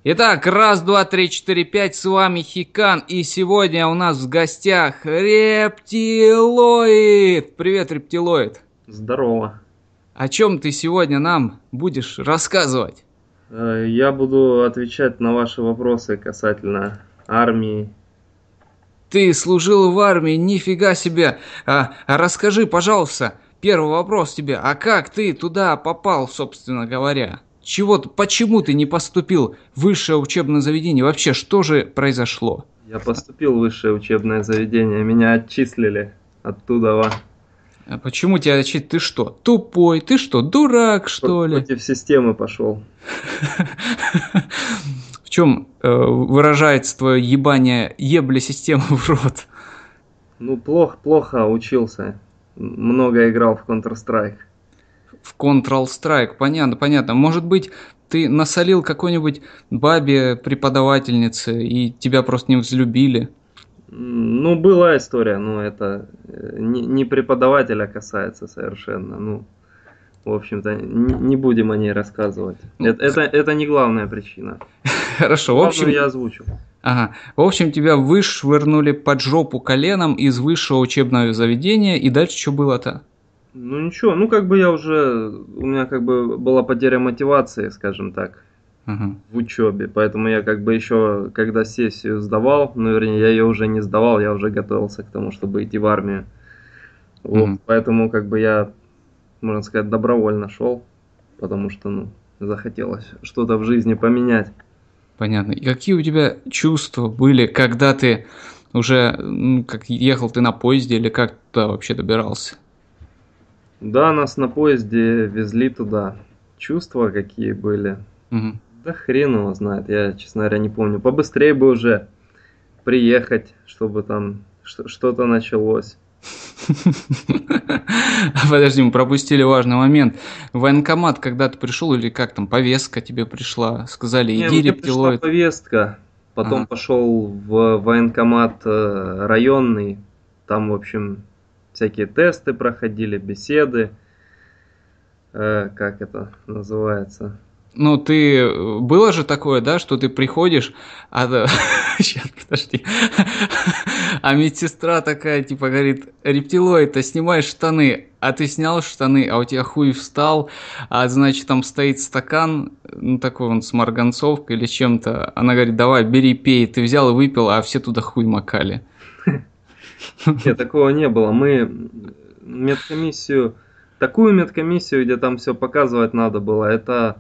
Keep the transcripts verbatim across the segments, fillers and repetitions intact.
Итак, раз, два, три, четыре, пять, с вами Хикан, и сегодня у нас в гостях Рептилоид. Привет, Рептилоид. Здорово. О чем ты сегодня нам будешь рассказывать? Э, Я буду отвечать на ваши вопросы касательно армии. Ты служил в армии, нифига себе. А, а расскажи, пожалуйста, первый вопрос тебе, а как ты туда попал, собственно говоря? Чего, ты- почему ты не поступил в высшее учебное заведение? Вообще, что же произошло? Я поступил в высшее учебное заведение, меня отчислили оттуда. во. А почему тебя отчит? Ты что, тупой? Ты что, дурак, П- что ли? Против системы пошел. В чем э, выражается твое ебание ебли системы в рот? Ну, плохо, плохо учился. М- Много играл в Counter-Strike. В Control-Strike, понятно, понятно. Может быть, ты насолил какой-нибудь бабе преподавательнице, и тебя просто не взлюбили? М, Ну, была история, но это э, не, не преподавателя касается совершенно. Ну, в общем-то, н- не будем о ней рассказывать. Ну, Это, это, это не главная причина. хорошо, в Главную общем, я озвучу. ага. В общем, тебя вышвырнули под жопу коленом из высшего учебного заведения, и дальше что было-то? Ну ничего, ну как бы я уже, у меня как бы была потеря мотивации, скажем так, Ага. в учебе, поэтому я как бы еще, когда сессию сдавал, ну вернее, я ее уже не сдавал, я уже готовился к тому, чтобы идти в армию. Вот, Мгм. поэтому как бы я, можно сказать, добровольно шел, потому что, ну, захотелось что-то в жизни поменять. Понятно. И какие у тебя чувства были, когда ты уже, ну, как ехал ты на поезде или как туда вообще добирался? Да, нас на поезде везли туда. Чувства какие были? Мгм. Да хрен его знает, я, честно говоря, не помню. Побыстрее бы уже приехать, чтобы там что- что-то началось. Подожди, мы пропустили важный момент. В военкомат, когда ты пришел, или как там, повестка тебе пришла, сказали, Не, иди, мне пришла рептилоид. повестка, потом Ага. пошел в военкомат э, районный, там, в общем, всякие тесты проходили, беседы, э, как это называется. Ну, ты... э, Было же такое, да, что ты приходишь, а... Сейчас, подожди. А медсестра такая, типа, говорит, рептилоид, ты снимаешь штаны, а ты снял штаны, а у тебя хуй встал, а, значит, там стоит стакан, ну, такой он с марганцовкой или чем-то. Она говорит, давай, бери, пей. Ты взял и выпил, а все туда хуй макали. Нет, такого не было. Мы медкомиссию, такую медкомиссию, где там все показывать надо было, это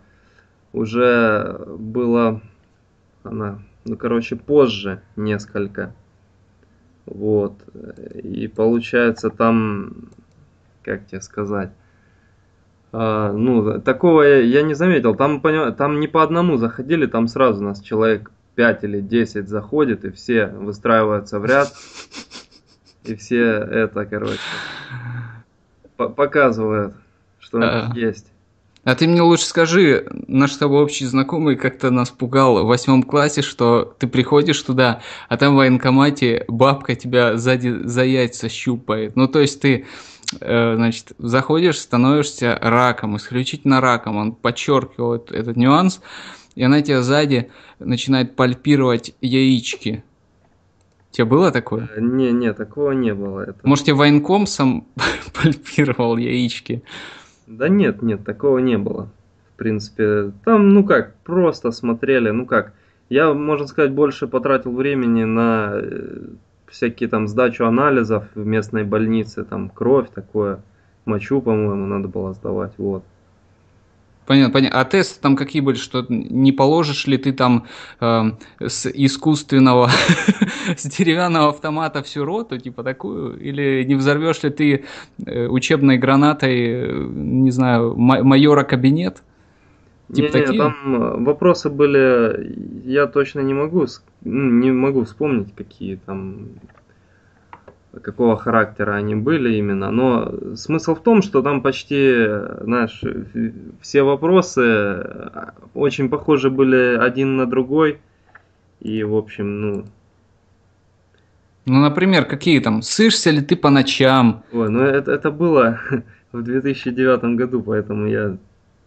уже было, она, ну, короче, позже несколько. Вот. И получается там, как тебе сказать, а, ну, такого я, я не заметил. Там, поня- там не по одному заходили, там сразу нас человек пять или десять заходит, и все выстраиваются в ряд, и все это, короче, по- показывают, что у них А есть. а ты мне лучше скажи, наш с тобой общий знакомый как-то нас пугал в восьмом классе, что ты приходишь туда, а там в военкомате бабка тебя сзади за яйца щупает. Ну, то есть ты, э, значит, заходишь, становишься раком, исключительно раком. Он подчеркивал этот, этот нюанс, и она тебя сзади начинает пальпировать яички. У тебя было такое? Э, Не, не, такого не было. Это. Может, тебе военком сам пальпировал яички? Да нет, нет, такого не было. В принципе, там, ну как, просто смотрели, ну как. Я, можно сказать, больше потратил времени на э, всякие там сдачу анализов в местной больнице, там кровь такое, мочу, по-моему, надо было сдавать, вот. Понятно, понятно. А тесты там какие были, что не положишь ли ты там эм, с искусственного, с деревянного автомата всю роту, типа такую, или не взорвешь ли ты э, учебной гранатой, э, не знаю, ма- майора кабинет, типа Не-не, там такие? э, вопросы были, я точно не могу, с- ну, не могу вспомнить, какие там какого характера они были именно. Но смысл в том, что там почти, знаешь, все вопросы э, очень похожи были один на другой. И, в общем, ну... Ну, например, какие там, сышься ли ты по ночам? Ой, ну это, это было в две тысячи девятом году, поэтому я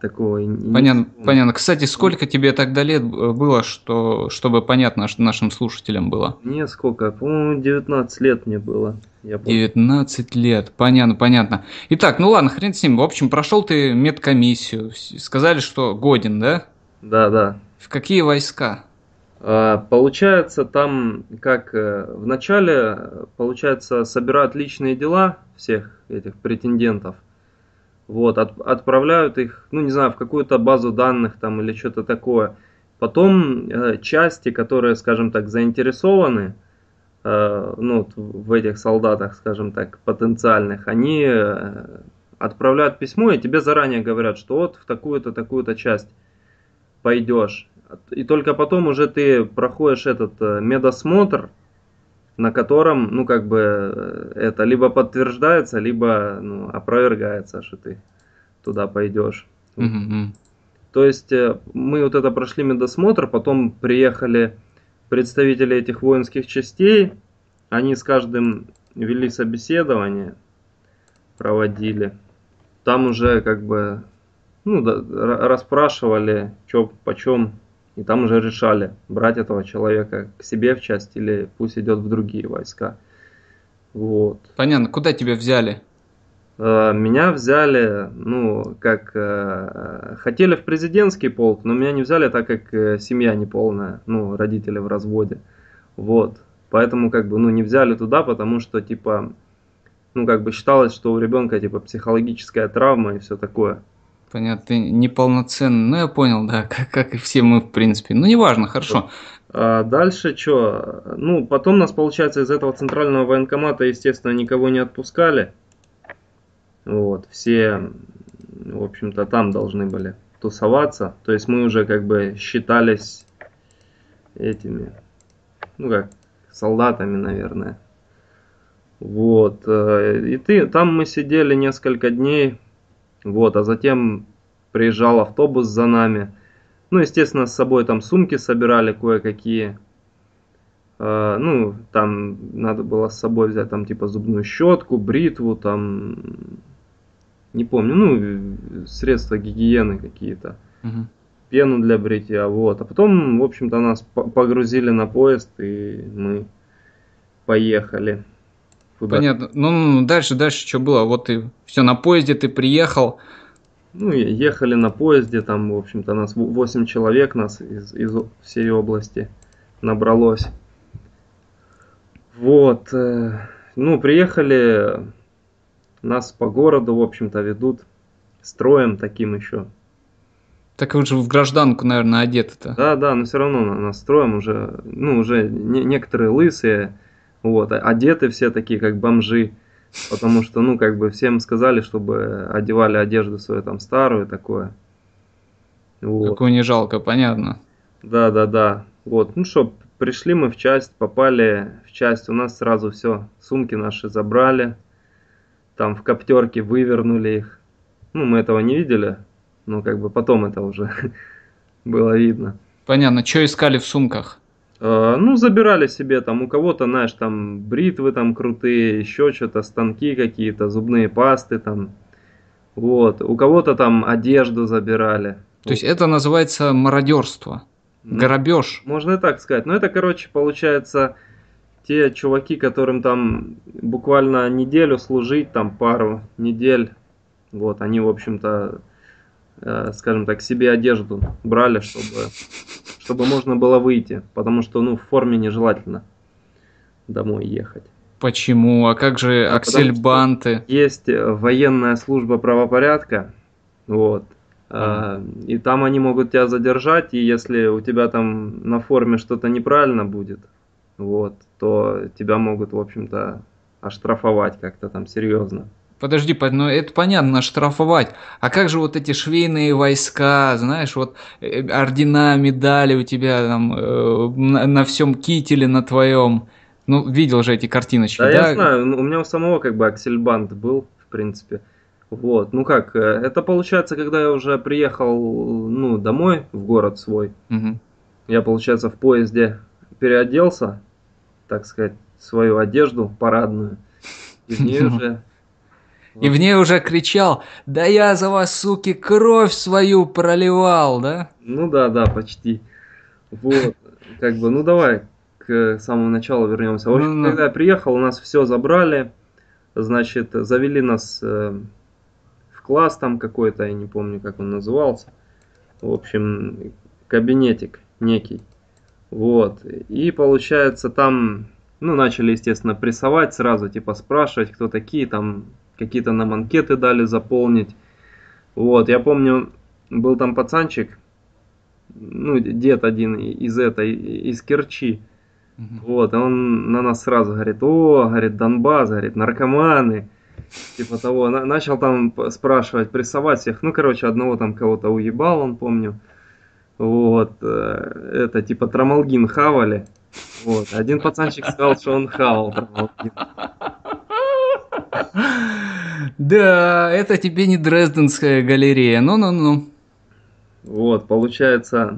такого и не Понятно, вспомню. понятно. Кстати, сколько тебе тогда лет б- было, что, чтобы понятно ш- нашим слушателям было? Мне сколько? По-моему, девятнадцать лет мне было. Я помню. Девятнадцать лет. Понятно, понятно. Итак, ну ладно, хрен с ним. В общем, прошел ты медкомиссию. С- Сказали, что годен, да? Да, да. В какие войска? А, Получается, там как э, в начале, э, получается, собирают личные дела всех этих претендентов. Вот, от- отправляют их, ну, не знаю, в какую-то базу данных там или что-то такое. Потом э, части, которые, скажем так, заинтересованы, э, ну, вот в этих солдатах, скажем так, потенциальных, они э, отправляют письмо и тебе заранее говорят, что вот в такую-то, такую-то часть пойдешь. И только потом уже ты проходишь этот э, медосмотр, на котором, ну, как бы, э, это либо подтверждается, либо, ну, опровергается, что ты туда пойдешь. Вот. Мгм. То есть э, мы вот это прошли медосмотр, потом приехали представители этих воинских частей, они с каждым вели собеседование, проводили. Там уже как бы, ну, да, ра- расспрашивали, что почем, и там уже решали, брать этого человека к себе в часть или пусть идет в другие войска. Вот. Понятно. Куда тебя взяли? Э, Меня взяли, ну, как э, хотели в президентский полк, но меня не взяли, так как э, семья неполная, ну, родители в разводе. Вот. Поэтому, как бы, ну, не взяли туда, потому что, типа, ну, как бы считалось, что у ребенка, типа, психологическая травма и все такое. Понятно, ты неполноценный. Ну, я понял, да, как, как и все мы, в принципе. Ну, неважно, Вот. хорошо. А дальше что? Ну, потом нас, получается, из этого центрального военкомата, естественно, никого не отпускали. Вот, все, в общем-то, там должны были тусоваться. То есть мы уже как бы считались этими, ну как, солдатами, наверное. Вот. э, И ты, там мы сидели несколько дней, вот, а затем приезжал автобус за нами. Ну, естественно, с собой там сумки собирали кое-какие. Э, Ну, там надо было с собой взять там типа зубную щетку, бритву, там, не помню, ну, средства гигиены какие-то. Мгм. Пену для бритья, вот. А потом, в общем-то, нас по- погрузили на поезд, и мы поехали куда. Понятно. Ну, ну, ну, дальше, дальше что было? Вот ты все на поезде, ты приехал. Ну, и ехали на поезде, там, в общем-то, нас восемь человек, нас из, из всей области набралось. Вот. э, Ну, приехали, нас по городу, в общем-то, ведут строем таким еще. Так вы же в гражданку, наверное, одеты-то. Да, да, но все равно на- нас строем уже, ну, уже не- некоторые лысые, вот, а- одеты все такие, как бомжи, потому что, ну, как бы всем сказали, чтобы одевали одежду свою там старую, такое, вот. Какое не жалко, понятно. Да, да, да, вот, ну что, пришли мы в часть, попали в часть, у нас сразу все, сумки наши забрали, там в коптерке вывернули их, ну, мы этого не видели, но как бы потом это уже было видно. Понятно. Что искали в сумках? Э, Ну, забирали себе там, у кого-то, знаешь, там бритвы там крутые, еще что-то, станки какие-то, зубные пасты там, вот. У кого-то там одежду забирали. То есть Вот. это называется мародерство, Ну, грабеж. можно и так сказать. Но это, короче, получается, те чуваки, которым там буквально неделю служить, там пару недель, вот, они, в общем-то, э, скажем так, себе одежду брали, чтобы, чтобы можно было выйти, потому что, ну, в форме нежелательно домой ехать. Почему? А как же А, потому что аксельбанты? есть э, военная служба правопорядка, вот, А, а, и там они могут тебя задержать, и если у тебя там на форме что-то неправильно будет, вот, то тебя могут, в общем-то, оштрафовать как-то там серьезно. Подожди, по- ну это понятно, штрафовать. А как же вот эти швейные войска, знаешь, вот э, ордена, медали у тебя там э, на, на всем кителе на твоем. Ну, видел же эти картиночки, Да, я да? знаю, ну, у меня у самого как бы аксельбант был, в принципе. Вот, ну как, э, это получается, когда я уже приехал, ну, домой, в город свой, Мгм. я, получается, в поезде переоделся, так сказать, свою одежду парадную. И в ней уже И в ней уже кричал: да я за вас, суки, кровь свою проливал, да? Ну да, да, почти. Вот, как бы, ну давай к самому началу вернемся. В общем, Ну-ну. когда я приехал, у нас все забрали, значит, завели нас э, в класс там какой-то, я не помню, как он назывался. В общем, кабинетик некий. Вот, и получается там, ну, начали, естественно, прессовать сразу, типа спрашивать, кто такие, там какие-то нам анкеты дали заполнить. Вот, я помню, был там пацанчик, ну, дед один из этой, из Керчи. Мгм. Вот, и он на нас сразу говорит: о, говорит, Донбасс, говорит, наркоманы. Типа того, На- начал там п- спрашивать, прессовать всех. Ну, короче, одного там кого-то уебал, он, помню. Вот, э, это типа трамалгин хавали. Вот, один пацанчик сказал, что он хавал трамалгин. Да, это тебе не Дрезденская галерея. Ну-ну-ну. Вот, получается,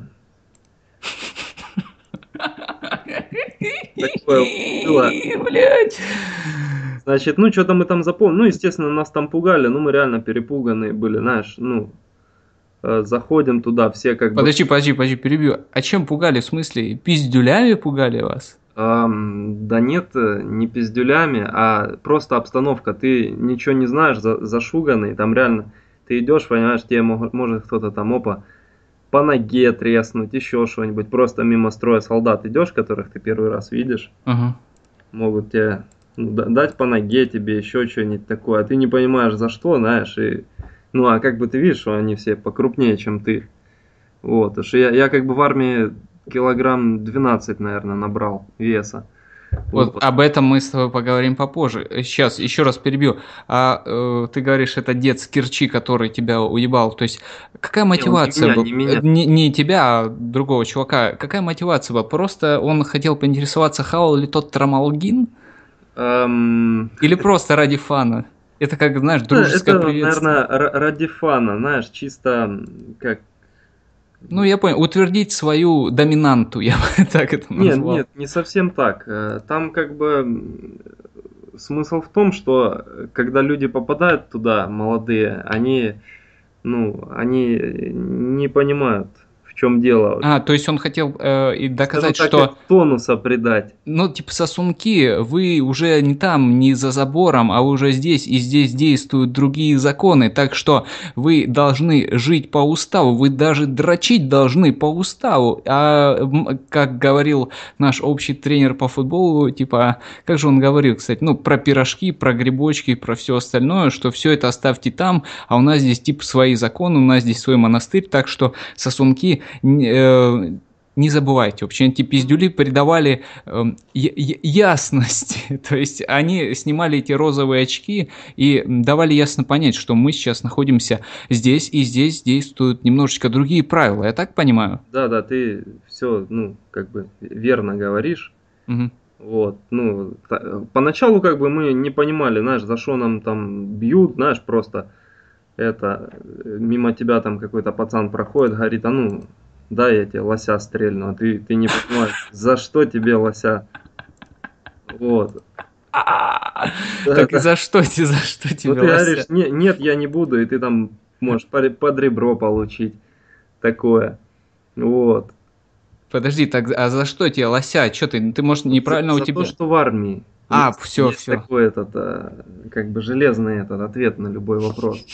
такое было. Блять. Значит, ну, что-то мы там запомнили. Ну, естественно, нас там пугали, ну, мы реально перепуганные были, знаешь, ну, э, заходим туда, все как бы... Подожди, подожди, подожди, перебью. А чем пугали? В смысле, пиздюлями пугали вас? Ам, да нет, э, не пиздюлями, а просто обстановка. Ты ничего не знаешь, за- зашуганный, там реально ты идешь, понимаешь, тебе мог- может кто-то там, опа, по ноге треснуть, еще что-нибудь. Просто мимо строя солдат идешь, которых ты первый раз видишь, Ага. могут тебе ну, да- дать по ноге тебе, еще что-нибудь такое. А ты не понимаешь за что, знаешь, и... Ну, а как бы ты видишь, что они все покрупнее, чем ты. Вот, потому что я, я как бы в армии килограмм двенадцать, наверное, набрал веса. Вот Вот. об этом мы с тобой поговорим попозже. Сейчас еще раз перебью. А э, ты говоришь, это дед с Керчи, который тебя уебал. То есть какая Не, он не мотивация меня, была? не меня. Не, не тебя, а другого чувака. Какая мотивация была? Просто он хотел поинтересоваться, хавал ли тот трамалгин? Эм, Или просто ради фана? Это как, знаешь, это, дружеское это, приветствие. наверное, ра- ради фана, знаешь, чисто м, как... Ну, я понял. Утвердить свою доминанту, я бы так это Нет, назвал. нет, не совсем так. Э, Там как бы м, смысл в том, что э, когда люди попадают туда, молодые, они, ну, они не понимают, в чем дело. А, то есть он хотел э, и Скажем доказать, так, как что тонуса придать. ну, типа, сосунки, вы уже не там, не за забором, а уже здесь, и здесь действуют другие законы, так что вы должны жить по уставу, вы даже дрочить должны по уставу. А, м, как говорил наш общий тренер по футболу, типа, как же он говорил, кстати, ну, про пирожки, про грибочки, про все остальное, что все это оставьте там, а у нас здесь, типа, свои законы, у нас здесь свой монастырь, так что сосунки... э, не забывайте, вообще эти пиздюли придавали эм, я- я- ясность, то есть они снимали эти розовые очки и давали ясно понять, что мы сейчас находимся здесь, и здесь действуют немножечко другие правила, я так понимаю? Да, да, ты все, ну, как бы верно говоришь. Мгм. Вот, ну, та- поначалу как бы мы не понимали, знаешь, за что нам там бьют, знаешь, просто это, э, мимо тебя там какой-то пацан проходит, говорит, а ну, дай я тебе лося стрельну, а ты, ты не понимаешь, за что тебе лося, вот, А, да, так и да, за что, те- за что ну тебе ты лося? говоришь, не, нет, я не буду, и ты там можешь под, под ребро получить, такое, вот, Подожди, так, а за что тебе лося? Что ты, ты, может, за, неправильно у за то, тебя... что в армии А, есть, все, есть все. такой этот, э, как бы железный этот ответ на любой вопрос.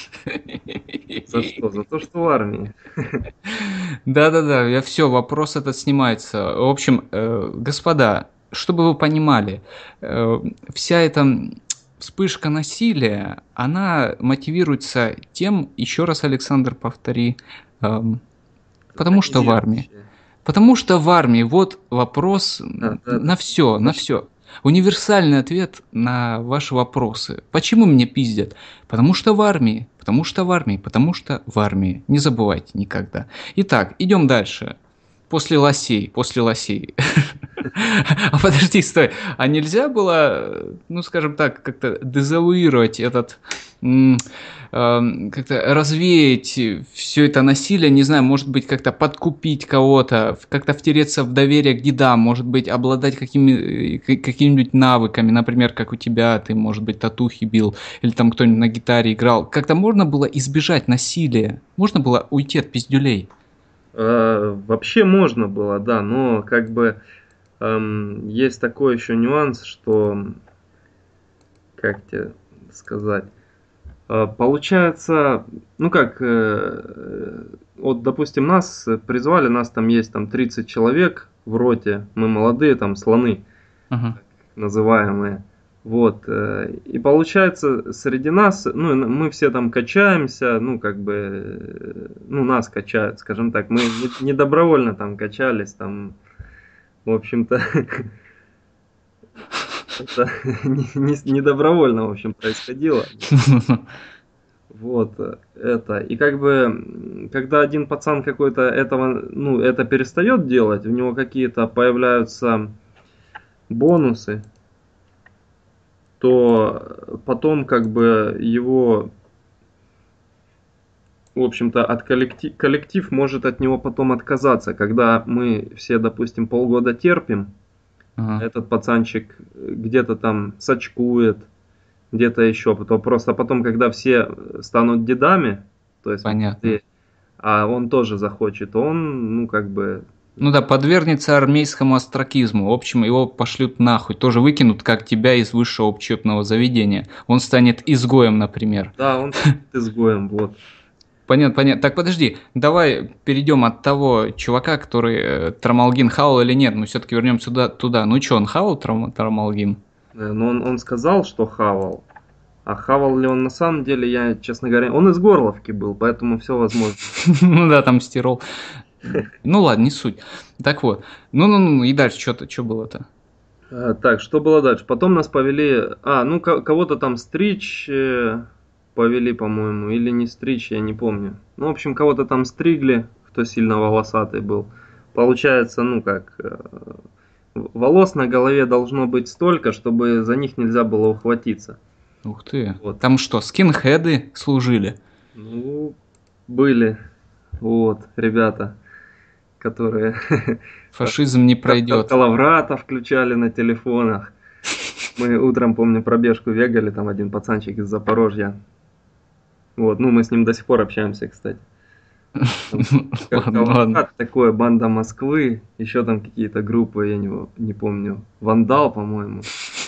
За что? За то, что в армии. Да-да-да, я все, вопрос этот снимается. В общем, э, господа, чтобы вы понимали, э, вся эта м, вспышка насилия, она мотивируется тем, еще раз, Александр, повтори, эм, потому что в армии. Тонизирующее. Потому что в армии вот вопрос Да, м, да, да. на все, За на что? все. Универсальный ответ на ваши вопросы. Почему меня пиздят? Потому что в армии, потому что в армии, потому что в армии. Не забывайте никогда. Итак, идем дальше. После лосей, после лосей. А подожди, стой. А нельзя было, ну, скажем так, как-то дезавуировать этот, м, эм, как-то развеять все это насилие, не знаю, может быть, как-то подкупить кого-то, в- как-то втереться в доверие к дедам, может быть, обладать какими, э, к- какими-нибудь навыками, например, как у тебя, ты, может быть, татухи бил, или там кто-нибудь на гитаре играл. Как-то можно было избежать насилия? Можно было уйти от пиздюлей? Э, Вообще можно было, да, но как бы эм, есть такой еще нюанс, что, как тебе сказать, Э, получается, ну как, э, вот, допустим, нас призвали, нас там есть там тридцать человек в роте, мы молодые, там слоны Ага, называемые. Вот, э, и получается, среди нас, ну, н- мы все там качаемся, ну, как бы, э, ну, нас качают, скажем так, мы не, не добровольно там качались, там, в общем-то, это не, не- не добровольно, в общем, происходило. Вот, э, это. И как бы, м, когда один пацан какой-то этого, ну, это перестает делать, у него какие-то появляются бонусы, то потом как бы его, в общем-то, от коллектив, коллектив может от него потом отказаться. Когда мы все, допустим, полгода терпим, ага, этот пацанчик э, где-то там сачкует, где-то еще, потом просто потом, когда все станут дедами, то есть понятно. молодые, а он тоже захочет, он, ну, как бы, Ну да, подвергнется армейскому остракизму. В общем, его пошлют нахуй. Тоже выкинут, как тебя из высшего учебного заведения. Он станет изгоем, например. да, он станет изгоем, вот. Понятно, понятно. Так, подожди, давай перейдем от того чувака, который э, Трамалгин хавал или нет. Мы все-таки вернемся туда, туда. Ну что, он хавал трам- Трамалгин? Э, Но он, он сказал, что хавал, а хавал ли он на самом деле, я, честно говоря, он из Горловки был, поэтому все возможно. Ну да, там стирол. Ну ладно, не суть. Так вот. Ну-ну-ну, и дальше что-то, что было-то? Э, Так, что было дальше? Потом нас повели, а, ну, ко- кого-то там стричь э, повели, по-моему, или не стричь, я не помню. Ну, в общем, кого-то там стригли, кто сильно волосатый был. Получается, ну, как, э, волос на голове должно быть столько, чтобы за них нельзя было ухватиться. Ух ты. Вот. Там что, скинхеды служили? Ну, были, вот, ребята, которые Фашизм не пройдет. Калаврата включали на телефонах. Мы утром, помню, пробежку бегали, там один пацанчик из Запорожья. Вот, ну мы с ним до сих пор общаемся, кстати. Там как Ладно, ладно. Калаврат, такое, банда Москвы, еще там какие-то группы, я не, не помню. Вандал, по-моему.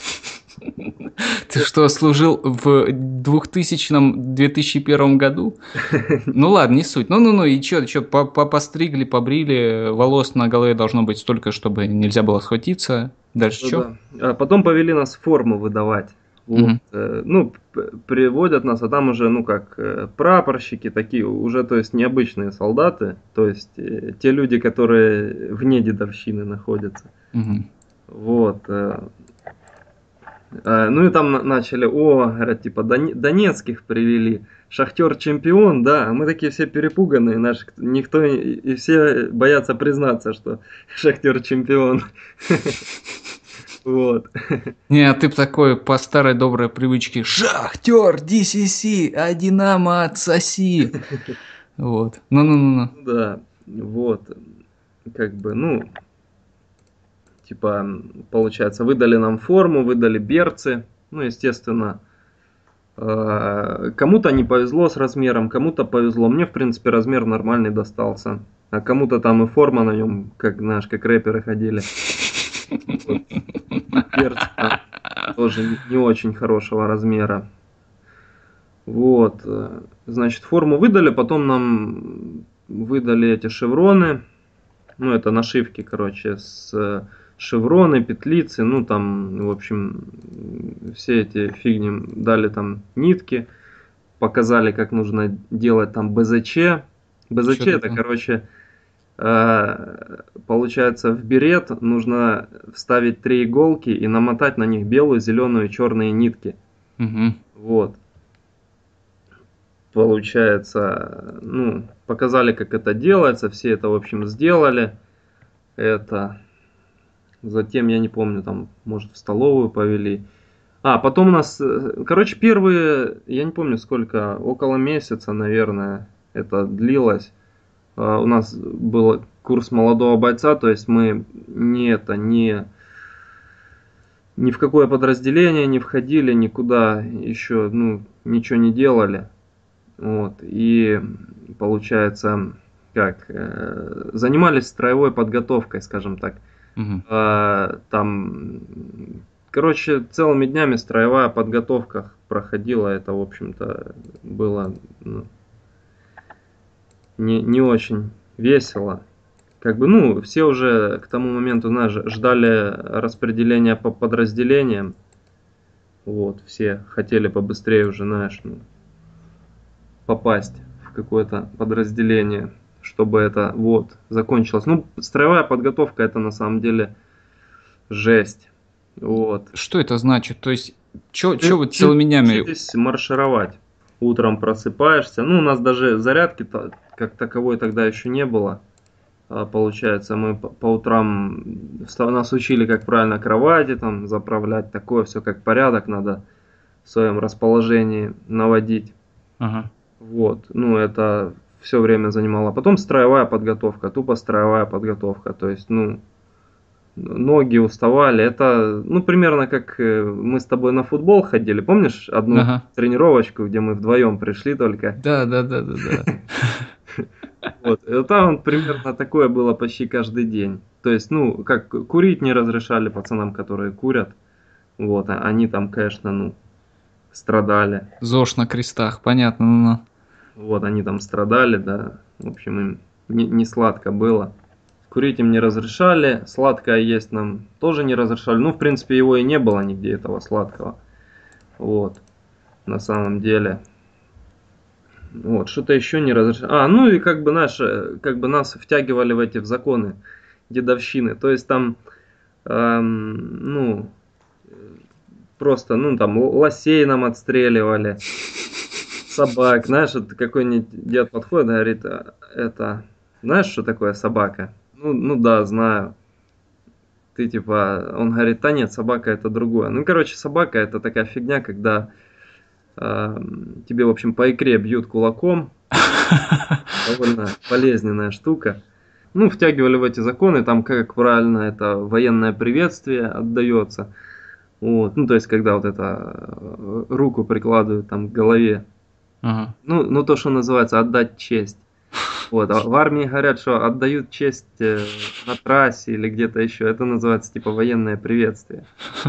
Ты что, служил в двухтысячном две тысячи первом году? Ну ладно, не суть. Ну-ну-ну, и чё, чё, по- по- постригли, побрили, волос на голове должно быть столько, чтобы нельзя было схватиться. Дальше чё? Да-да. А потом повели нас форму выдавать. Вот. Мгм. э, Ну, п- приводят нас, а там уже, ну, как э, прапорщики такие, уже, то есть, необычные солдаты, то есть, э, те люди, которые вне дедовщины находятся. Мгм. Вот. э, э, Ну, и там на- начали, о, говорят, типа, Доне- донецких привели, Шахтер чемпион, да, а мы такие все перепуганные, наш, никто, и и все боятся признаться, что Шахтер чемпион. Вот. Не, а ты б такой по старой доброй привычке «Шахтер, ди си си, а Динамо отсоси!» Вот. Ну-ну-ну-ну. Ну да, вот, как бы, ну, типа, м, получается, выдали нам форму, выдали берцы, ну, естественно, э, кому-то не повезло с размером, кому-то повезло, мне, в принципе, размер нормальный достался, а кому-то там и форма на нем, как, знаешь, как рэперы ходили, вот, берцы там тоже не не очень хорошего размера, вот, э, значит, форму выдали, потом нам выдали эти шевроны. Ну, это нашивки, короче, с э, шевроны, петлицы, ну, там, в общем, м, все эти фигни дали там нитки, показали, как нужно делать там бэ зэ че. бэ зэ Что че это, такое? короче, э, получается, в берет нужно вставить три иголки и намотать на них белую, зеленую и черные нитки. Мгм. Вот. Получается, ну, показали, как это делается, все это, в общем, сделали. Это затем, я не помню, там, может, в столовую повели. А, потом у нас, э, короче, первые, я не помню сколько, около месяца, наверное, это длилось. А, у нас был курс молодого бойца, то есть мы не это, не, ни в какое подразделение не входили, никуда еще, ну, ничего не делали. Вот, и получается, как, э, занимались строевой подготовкой, скажем так. Мгм. А, там, короче, целыми днями строевая подготовка проходила. Это, в общем-то, было, ну, не, не очень весело. Как бы, ну, все уже к тому моменту, знаешь, ждали распределения по подразделениям. Вот, все хотели побыстрее уже, знаешь, ну, попасть в какое-то подразделение, чтобы это вот закончилось. Ну, строевая подготовка это на самом деле жесть. Вот. Что это значит? То есть, что Вы вы учи- целыми днями... учитесь маршировать. Утром просыпаешься. Ну, у нас даже зарядки то- как таковой тогда еще не было. А, Получается, мы по, по утрам вста- нас учили, как правильно кровати там заправлять, такое все как порядок надо в своем расположении наводить. Ага. Вот, ну это все время занимало. Потом строевая подготовка, тупо строевая подготовка. То есть, ну, ноги уставали. Это, ну, примерно как э, мы с тобой на футбол ходили. Помнишь одну Ага. тренировочку, где мы вдвоем пришли только? Да, да, да, да, да. Вот, и там примерно такое было почти каждый день. То есть, ну, как курить не разрешали пацанам, которые курят. Вот, а они там, конечно, ну, страдали. ЗОЖ на крестах, понятно. Ну, Вот, они там страдали, да. В общем, им не, не сладко было. Курить им не разрешали, сладкое есть нам тоже не разрешали. Ну, в принципе, его и не было нигде, этого сладкого. Вот, на самом деле. Вот, что-то еще не разрешали. А, ну и как бы наши, как бы нас втягивали в эти в законы дедовщины. То есть там, эм, ну, просто, ну, там л- лосей нам отстреливали, собак. Знаешь, вот какой-нибудь дед подходит, говорит, «А, это, знаешь, что такое собака? Ну, ну да, знаю. Ты типа, он говорит, да нет, собака это другое. Ну, короче, собака это такая фигня, когда э, тебе, в общем, по икре бьют кулаком. Довольно болезненная штука. Ну, втягивали в эти законы, там, как правильно, это военное приветствие отдается. Вот, ну, то есть, когда вот это э, руку прикладывают там к голове. ага. Ну, ну, то, что называется, отдать честь. Вот, а в армии говорят, что отдают честь э, на трассе или где-то еще. Это называется типа военное приветствие.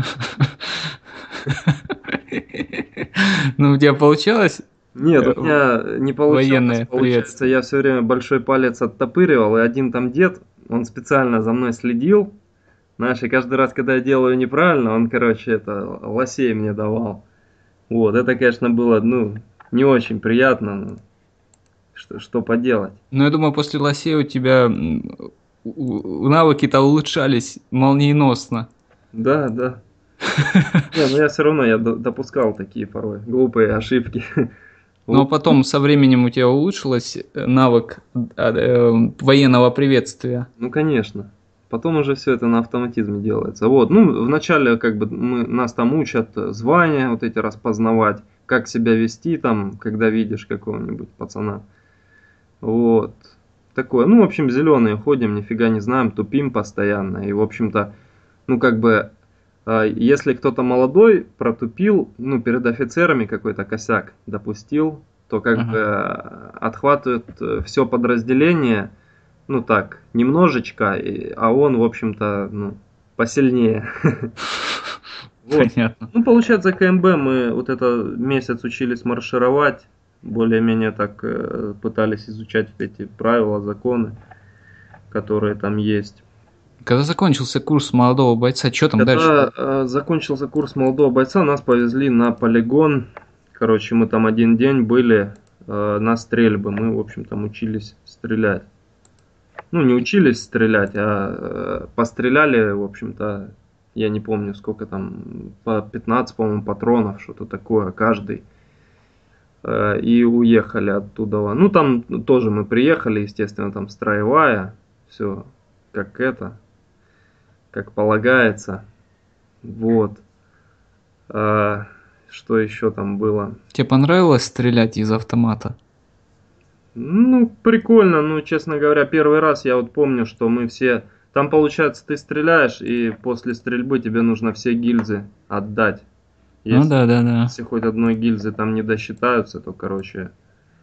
Ну, у тебя получалось Нет, э, у меня не получалось. военное Получается, приветствие? я все время большой палец оттопыривал, и один там дед, он специально за мной следил. Знаешь, и каждый раз, когда я делаю неправильно, он, короче, это лосей мне давал. Вот, это, конечно, было, ну, не очень приятно, но что, что поделать. Ну, я думаю, после лосей у тебя м, у- у- навыки-то улучшались молниеносно. Да, да. Не, но я все равно, я до- допускал такие порой глупые ошибки. Ну, а Вот. потом со временем у тебя улучшилось э, навык а, э, военного приветствия. Ну, конечно. Потом уже все это на автоматизме делается. Вот, ну, вначале как бы мы, нас там учат э, звания вот эти распознавать, как себя вести там, когда видишь какого-нибудь пацана. Вот. Такое. Ну, в общем, зеленые ходим, нифига не знаем, тупим постоянно. И, в общем-то, ну, как бы, э, если кто-то молодой протупил, ну, перед офицерами какой-то косяк допустил, то как бы Ага. э, отхватывают все подразделение, ну так, немножечко, и- а он, в общем-то, ну, посильнее. Вот. Понятно. Ну, получается, КМБ мы вот это месяц учились маршировать, более-менее так э, пытались изучать вот эти правила, законы, которые там есть. Когда закончился курс молодого бойца, что там дальше Когда было? э, закончился курс молодого бойца, нас повезли на полигон. Короче, мы там один день были э, на стрельбы. Мы, в общем, там учились стрелять. Ну, не учились стрелять, а э, постреляли, в общем-то, я не помню, сколько там, по пятнадцать, по-моему, патронов, что-то такое, каждый. Э, И уехали оттуда. Ну, там тоже мы приехали, естественно, там строевая, все как это. как полагается. Вот. А, что еще там было? Тебе понравилось стрелять из автомата? Ну, прикольно, ну, честно говоря, первый раз я вот помню, что мы все... Там, получается, ты стреляешь, и после стрельбы тебе нужно все гильзы отдать. Ну Если, да, да, да. если хоть одной гильзы там не досчитаются, то, короче,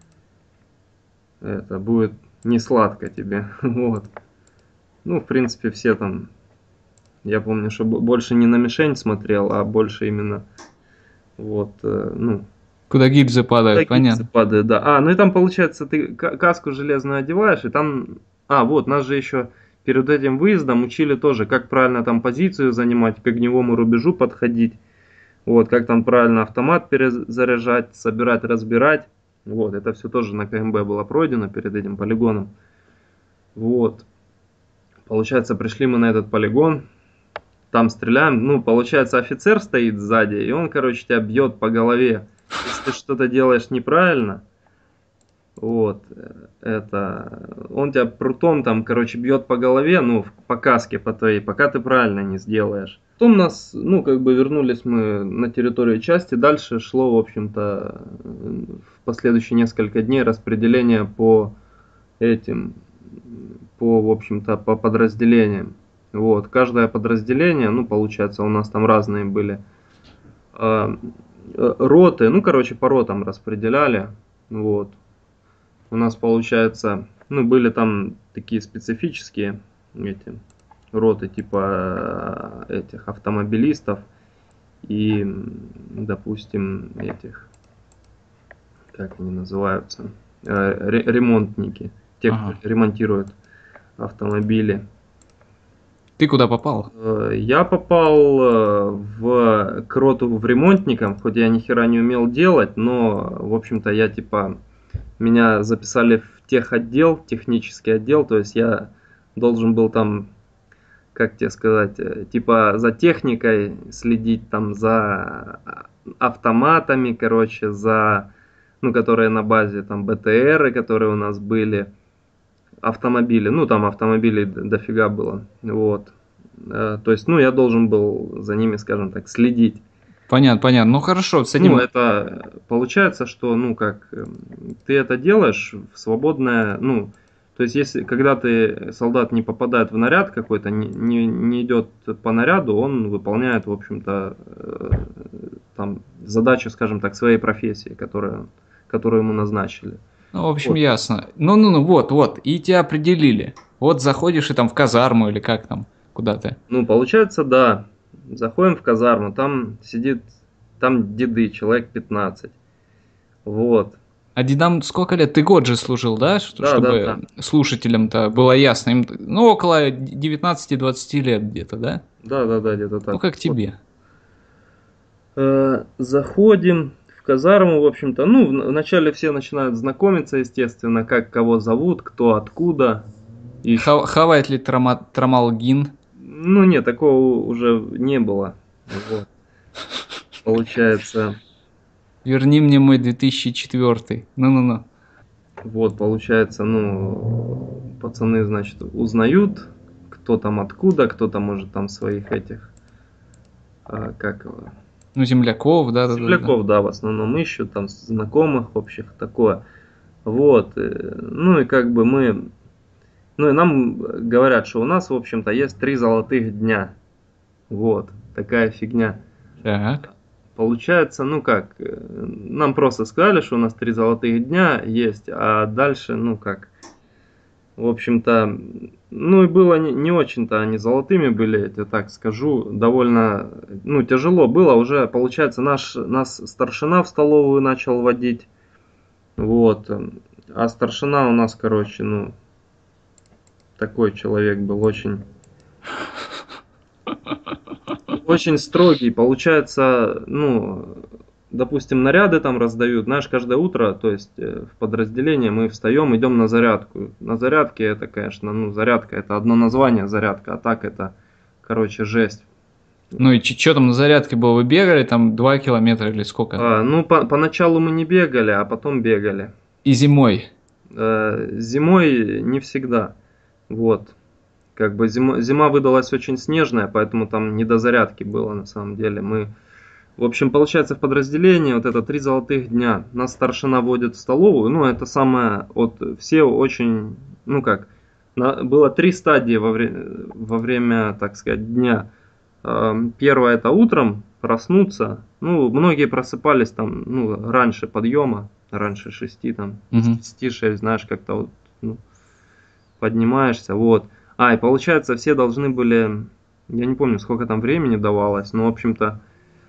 это будет не сладко тебе. Вот. Ну, в принципе, все там... Я помню, что б- больше не на мишень смотрел, а больше именно... Вот, э, ну, Куда гильзы да, падают, гильзы понятно. падают, да. А, ну и там получается, ты ка- каску железную одеваешь, и там... А, вот, нас же еще перед этим выездом учили тоже, как правильно там позицию занимать, к огневому рубежу подходить. Вот, как там правильно автомат перезаряжать, собирать, разбирать. Вот, это все тоже на КМБ было пройдено перед этим полигоном. Вот. Получается, пришли мы на этот полигон, там стреляем, ну, получается, офицер стоит сзади, и он, короче, тебя бьет по голове. Если ты что-то делаешь неправильно, вот, э, это, он тебя прутом там, короче, бьет по голове, ну, в- по каске по твоей, пока ты правильно не сделаешь. Потом нас, ну, как бы вернулись мы на территорию части, дальше шло, в общем-то, э, в последующие несколько дней распределение по этим, по, в общем-то, по подразделениям. Вот, каждое подразделение, ну, получается, у нас там разные были а, э, роты, ну, короче, по ротам распределяли. Вот. У нас, получается, ну, были там такие специфические эти роты, типа э, этих автомобилистов и, м, допустим, этих, как они называются, Э, ре- ремонтники, те, кто Ага. ремонтирует автомобили. Ты куда попал? Э, Я попал э, в к роту в ремонтникам, хоть я ни хера не умел делать, но, в общем-то, я типа, меня записали в техотдел, технический отдел, то есть я должен был там, как тебе сказать, э, типа за техникой следить, там за автоматами, короче, за, ну, которые на базе, там, БТРы, которые у нас были, автомобили, ну, там автомобилей д- дофига было, вот. Э, То есть, ну, я должен был за ними, скажем так, следить. Понятно, понятно. Ну хорошо, с Ну, этим. это получается, что, ну, как эм, ты это делаешь в свободное, ну, то есть, если, когда ты, солдат не попадает в наряд какой-то, не, не, не идет по наряду, он выполняет, в общем-то, э, там, задачу, скажем так, своей профессии, которая, которую ему назначили. Ну, в общем, Вот. ясно. Ну-ну-ну, вот, вот. И тебя определили. Вот заходишь и там в казарму или как там, куда ты. Ну, получается, да. Заходим в казарму, там сидит, там деды, человек пятнадцать. Вот. А дедам сколько лет? Ты год же служил, да? Что- Да, да, да. Чтобы слушателям-то было ясно. Им, ну, около девятнадцати-двадцати лет где-то, да? Да, да, да, где-то Ну, так. как Вот. тебе. Э, заходим в казарму, в общем-то. Ну, в- вначале все начинают знакомиться, естественно, как кого зовут, кто откуда. И ещё- Ха- Хавает ли трома- трамалгин? Ну, нет, такого уже не было. Вот. Получается, Верни мне мой две тысячи четвёртый. Ну-ну-ну. вот, получается, ну, пацаны, значит, узнают, кто там откуда, кто-то может там своих этих, а, как его, Ну, земляков, да-да-да. земляков, да, в основном ищут, там, знакомых общих, такое. Вот, э, ну и как бы мы, ну и нам говорят, что у нас, в общем-то, есть три золотых дня. Вот, такая фигня. Так. Получается, ну как, э, нам просто сказали, что у нас три золотых дня есть, а дальше, ну как, в общем-то, ну и было не, не очень-то они золотыми были, я тебе так скажу, довольно, ну тяжело было, уже, получается, наш, нас старшина в столовую начал водить, вот, э, а старшина у нас, короче, ну, такой человек был очень, очень строгий, получается, ну, допустим, наряды там раздают, знаешь, каждое утро, то есть э, в подразделении мы встаем, идем на зарядку. На зарядке это, конечно, ну, зарядка, это одно название зарядка, а так это, короче, жесть. Ну и что там на зарядке было? Вы бегали там два километра или сколько? А, ну, по, поначалу мы не бегали, а потом бегали. И зимой. Э, зимой не всегда. Вот. как бы зима, зима выдалась очень снежная, поэтому там не до зарядки было на самом деле. Мы, в общем, получается в подразделении вот это три золотых дня. Нас старшина водит в столовую, ну это самое, вот все очень, ну как, на, было три стадии во, вре, во время, так сказать, дня. Первое это утром проснуться, ну многие просыпались там, ну раньше подъема, раньше шести там, с десяти шесть, знаешь, как-то вот, ну, поднимаешься, вот. А, и получается, все должны были, я не помню, сколько там времени давалось, но, в общем-то,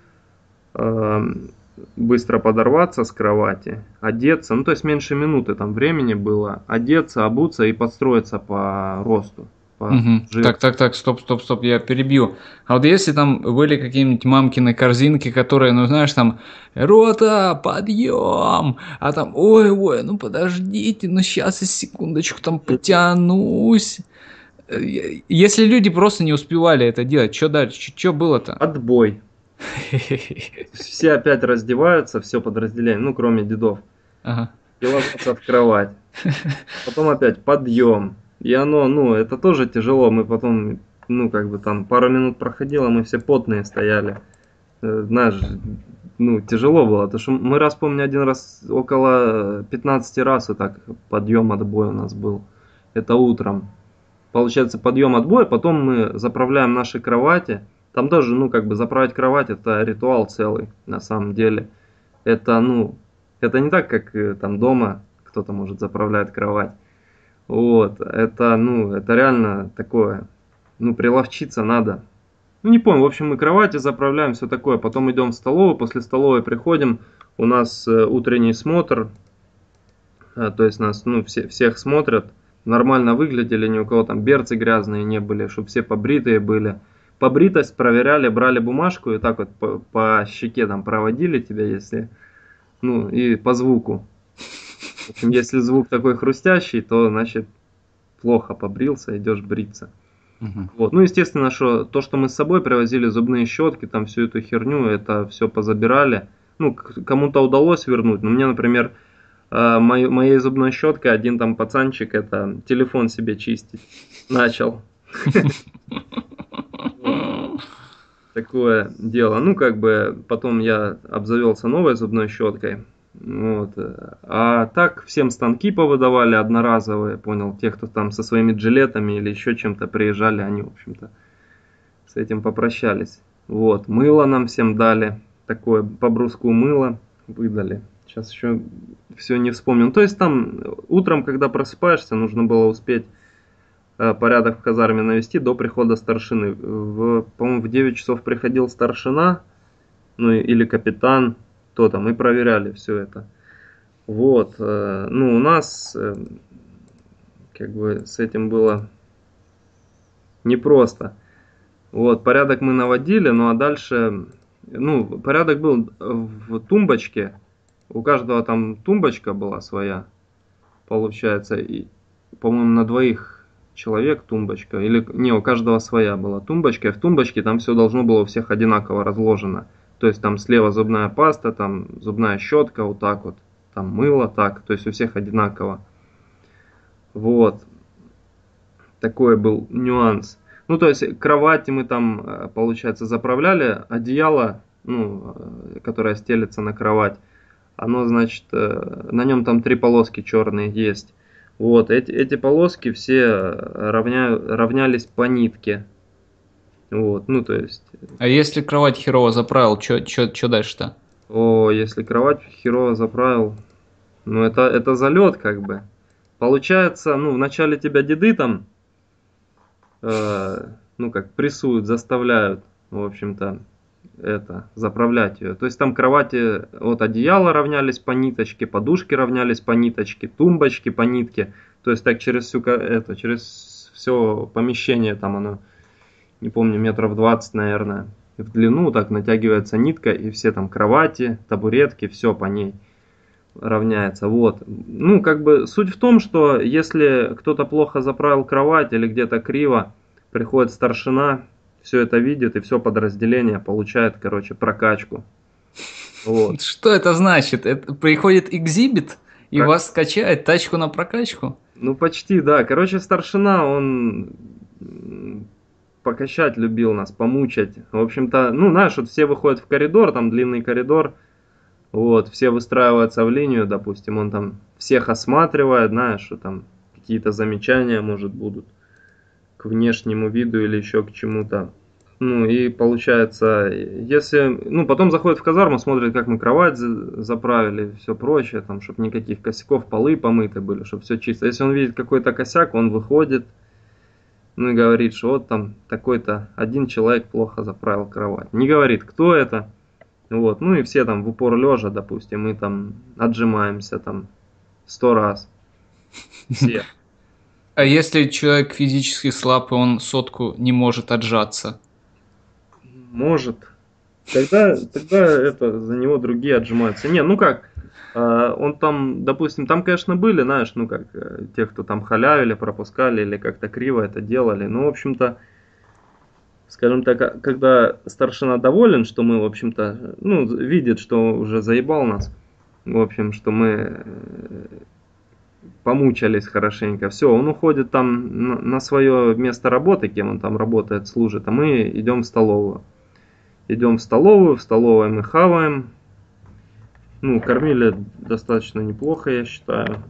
э, быстро подорваться с кровати, одеться, ну, то есть меньше минуты там времени было, одеться, обуться и подстроиться по росту. По Угу. Так, так, так, стоп, стоп, стоп, я перебью. А вот если там были какие-нибудь мамкины корзинки, которые, ну, знаешь, там, рота, подъем, а там, ой-ой, ну, подождите, ну, сейчас, секундочку, там, потянусь. Если люди просто не успевали это делать, что дальше? Что было-то? Отбой. Все опять раздеваются, все подразделение, ну, кроме дедов. Ага. И ложатся в кровать. Потом опять подъем. И оно, ну, это тоже тяжело. Мы потом, ну, как бы там пару минут проходило, мы все потные стояли. Знаешь, ну, тяжело было. Потому что мы раз, помню, один раз около пятнадцати раз вот так подъем отбой у нас был. Это утром. Получается, подъем отбой, потом мы заправляем наши кровати. Там тоже, ну, как бы заправить кровать, это ритуал целый, на самом деле. Это, ну, это не так, как там дома кто-то, может, заправляет кровать. Вот, это, ну, это реально такое, ну, приловчиться надо. Ну, не помню, в общем, мы кровати заправляем, все такое. Потом идем в столовую, после столовой приходим, у нас утренний смотр, то есть нас, ну, все, всех смотрят, нормально выглядели, ни у кого там берцы грязные не были, чтобы все побритые были. Побритость проверяли, брали бумажку и так вот по, по щеке там проводили тебя, если, ну, и по звуку. В общем, если звук такой хрустящий, то, значит, плохо побрился, идешь бриться. Угу. Вот. Ну, естественно, что то, что мы с собой привозили, зубные щетки, там всю эту херню, это все позабирали. Ну, кому-то удалось вернуть, но мне, например, моей, моей зубной щеткой один там пацанчик это телефон себе чистить начал. Такое дело. Ну, как бы потом я обзавелся новой зубной щеткой. Вот. А так всем станки повыдавали одноразовые, понял, те, кто там со своими джилетами или еще чем-то приезжали, они, в общем-то, с этим попрощались. Вот. Мыло нам всем дали, такое по бруску мыло выдали. Сейчас еще все не вспомню. Ну, то есть там утром, когда просыпаешься, нужно было успеть э, порядок в казарме навести до прихода старшины. В, по-моему, в девять часов приходил старшина, ну или капитан, кто там, и проверяли все это. Вот. Э, ну, у нас э, как бы с этим было непросто. Вот, порядок мы наводили, ну а дальше, ну, порядок был в тумбочке. У каждого там тумбочка была своя, получается, и, по-моему, на двоих человек тумбочка, или не, у каждого своя была тумбочка, и в тумбочке там все должно было у всех одинаково разложено. То есть там слева зубная паста, там зубная щетка, вот так вот, там мыло так, то есть у всех одинаково. Вот, такой был нюанс. Ну, то есть кровати мы там, получается, заправляли, одеяло, ну, которое стелется на кровать. Оно, значит, на нем там три полоски черные есть. Вот, эти, эти полоски все равня, равнялись по нитке. Вот, ну, то есть... А если кровать херово заправил, что дальше-то? О, если кровать херово заправил, ну, это, это залет, как бы. Получается, ну, вначале тебя деды там, э, ну, как прессуют, заставляют, в общем-то, это, заправлять ее. То есть там кровати от одеяла равнялись по ниточке, подушки равнялись по ниточке, тумбочки по нитке. То есть так через всю это, через все помещение там оно, не помню, метров двадцать, наверное, в длину так натягивается нитка, и все там кровати, табуретки, все по ней равняется. Вот. Ну, как бы суть в том, что если кто-то плохо заправил кровать или где-то криво, приходит старшина, все это видит, и все подразделение получает, короче, прокачку. Вот. Что это значит? Это приходит экзибит и Прок... вас качает тачку на прокачку? Ну, почти, да. Короче, старшина, он м, покачать любил нас, помучать. В общем-то, ну, знаешь, вот все выходят в коридор, там длинный коридор, вот, все выстраиваются в линию, допустим, он там всех осматривает, знаешь, что там какие-то замечания, может, будут к внешнему виду или еще к чему-то. Ну, и получается, если, ну, потом заходит в казарму, смотрит, как мы кровать за- заправили, все прочее, там, чтобы никаких косяков, полы помыты были, чтобы все чисто. Если он видит какой-то косяк, он выходит, ну, и говорит, что вот там такой-то один человек плохо заправил кровать. Не говорит, кто это, вот, ну, и все там в упор лежа, допустим, мы там отжимаемся там сто раз, все. А если человек физически слаб, и он сотку не может отжаться? Может. Тогда, тогда это за него другие отжимаются. Не, ну как, э, он там, допустим, там, конечно, были, знаешь, ну как, э, те, кто там халявили, пропускали или как-то криво это делали. Ну, в общем-то, скажем так, а- когда старшина доволен, что мы, в общем-то, ну, видит, что уже заебал нас, в общем, что мы э, помучались хорошенько, все, он уходит там на, на свое место работы, кем он там работает, служит, а мы идем в столовую. Идем в столовую, в столовой мы хаваем. Ну, кормили достаточно неплохо, я считаю.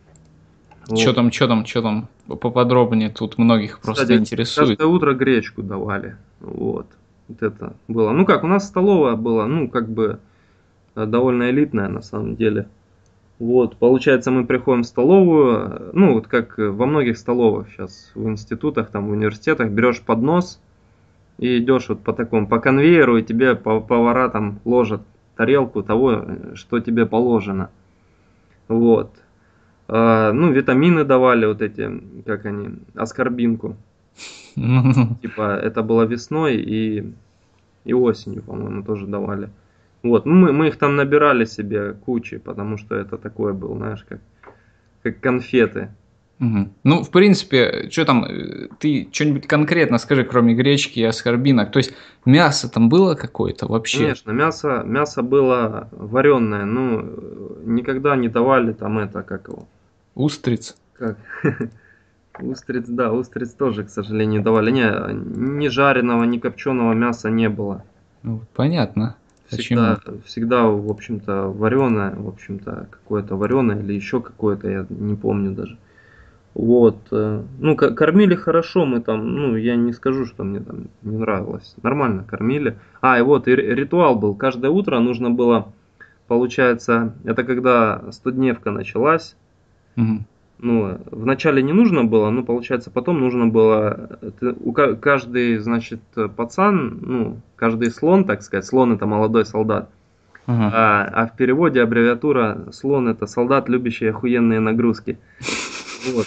Чё Вот. там, чё там, чё там? Поподробнее, тут многих просто Кстати, интересует. каждое утро гречку давали. Вот. Вот это было. Ну как, у нас столовая была, ну, как бы э, довольно элитная на самом деле. Вот, получается, мы приходим в столовую, э, ну, вот как э, во многих столовых сейчас, в институтах, там, в университетах, берешь поднос и идешь вот по такому, по конвейеру, и тебе по- повара там ложат тарелку того, э, что тебе положено. Вот. А, ну, витамины давали вот эти, как они, аскорбинку. Ну, Типа, это было весной и, и осенью, по-моему, тоже давали. Вот, ну, мы, мы их там набирали себе кучи, потому что это такое было, знаешь, как, как конфеты. мгм. Ну, в принципе, что там, э, ты что-нибудь конкретно скажи, кроме гречки и аскорбинок. То есть мясо там было какое-то вообще? Конечно, мясо, мясо было вареное, ну, э, никогда не давали там это, как его, Устриц? как, устриц, да, устриц тоже, к сожалению, не давали. Не, ни жареного, ни копченого мяса не было. Ну, понятно, почему. Всегда, всегда, в общем-то, вареное, в общем-то, какое-то вареное или еще какое-то, я не помню даже. Вот, э, ну, ко- кормили хорошо, мы там, ну, я не скажу, что мне там не нравилось, нормально кормили. А, и вот, и ри- ритуал был, каждое утро нужно было, получается, это когда стодневка началась, Мгм. ну, вначале не нужно было, но, получается, потом нужно было, э, ты- у ка- каждый, значит, э, пацан, ну, каждый слон, так сказать, слон это молодой солдат, Ага. а, а в переводе аббревиатура слон это солдат, любящий охуенные нагрузки. Вот.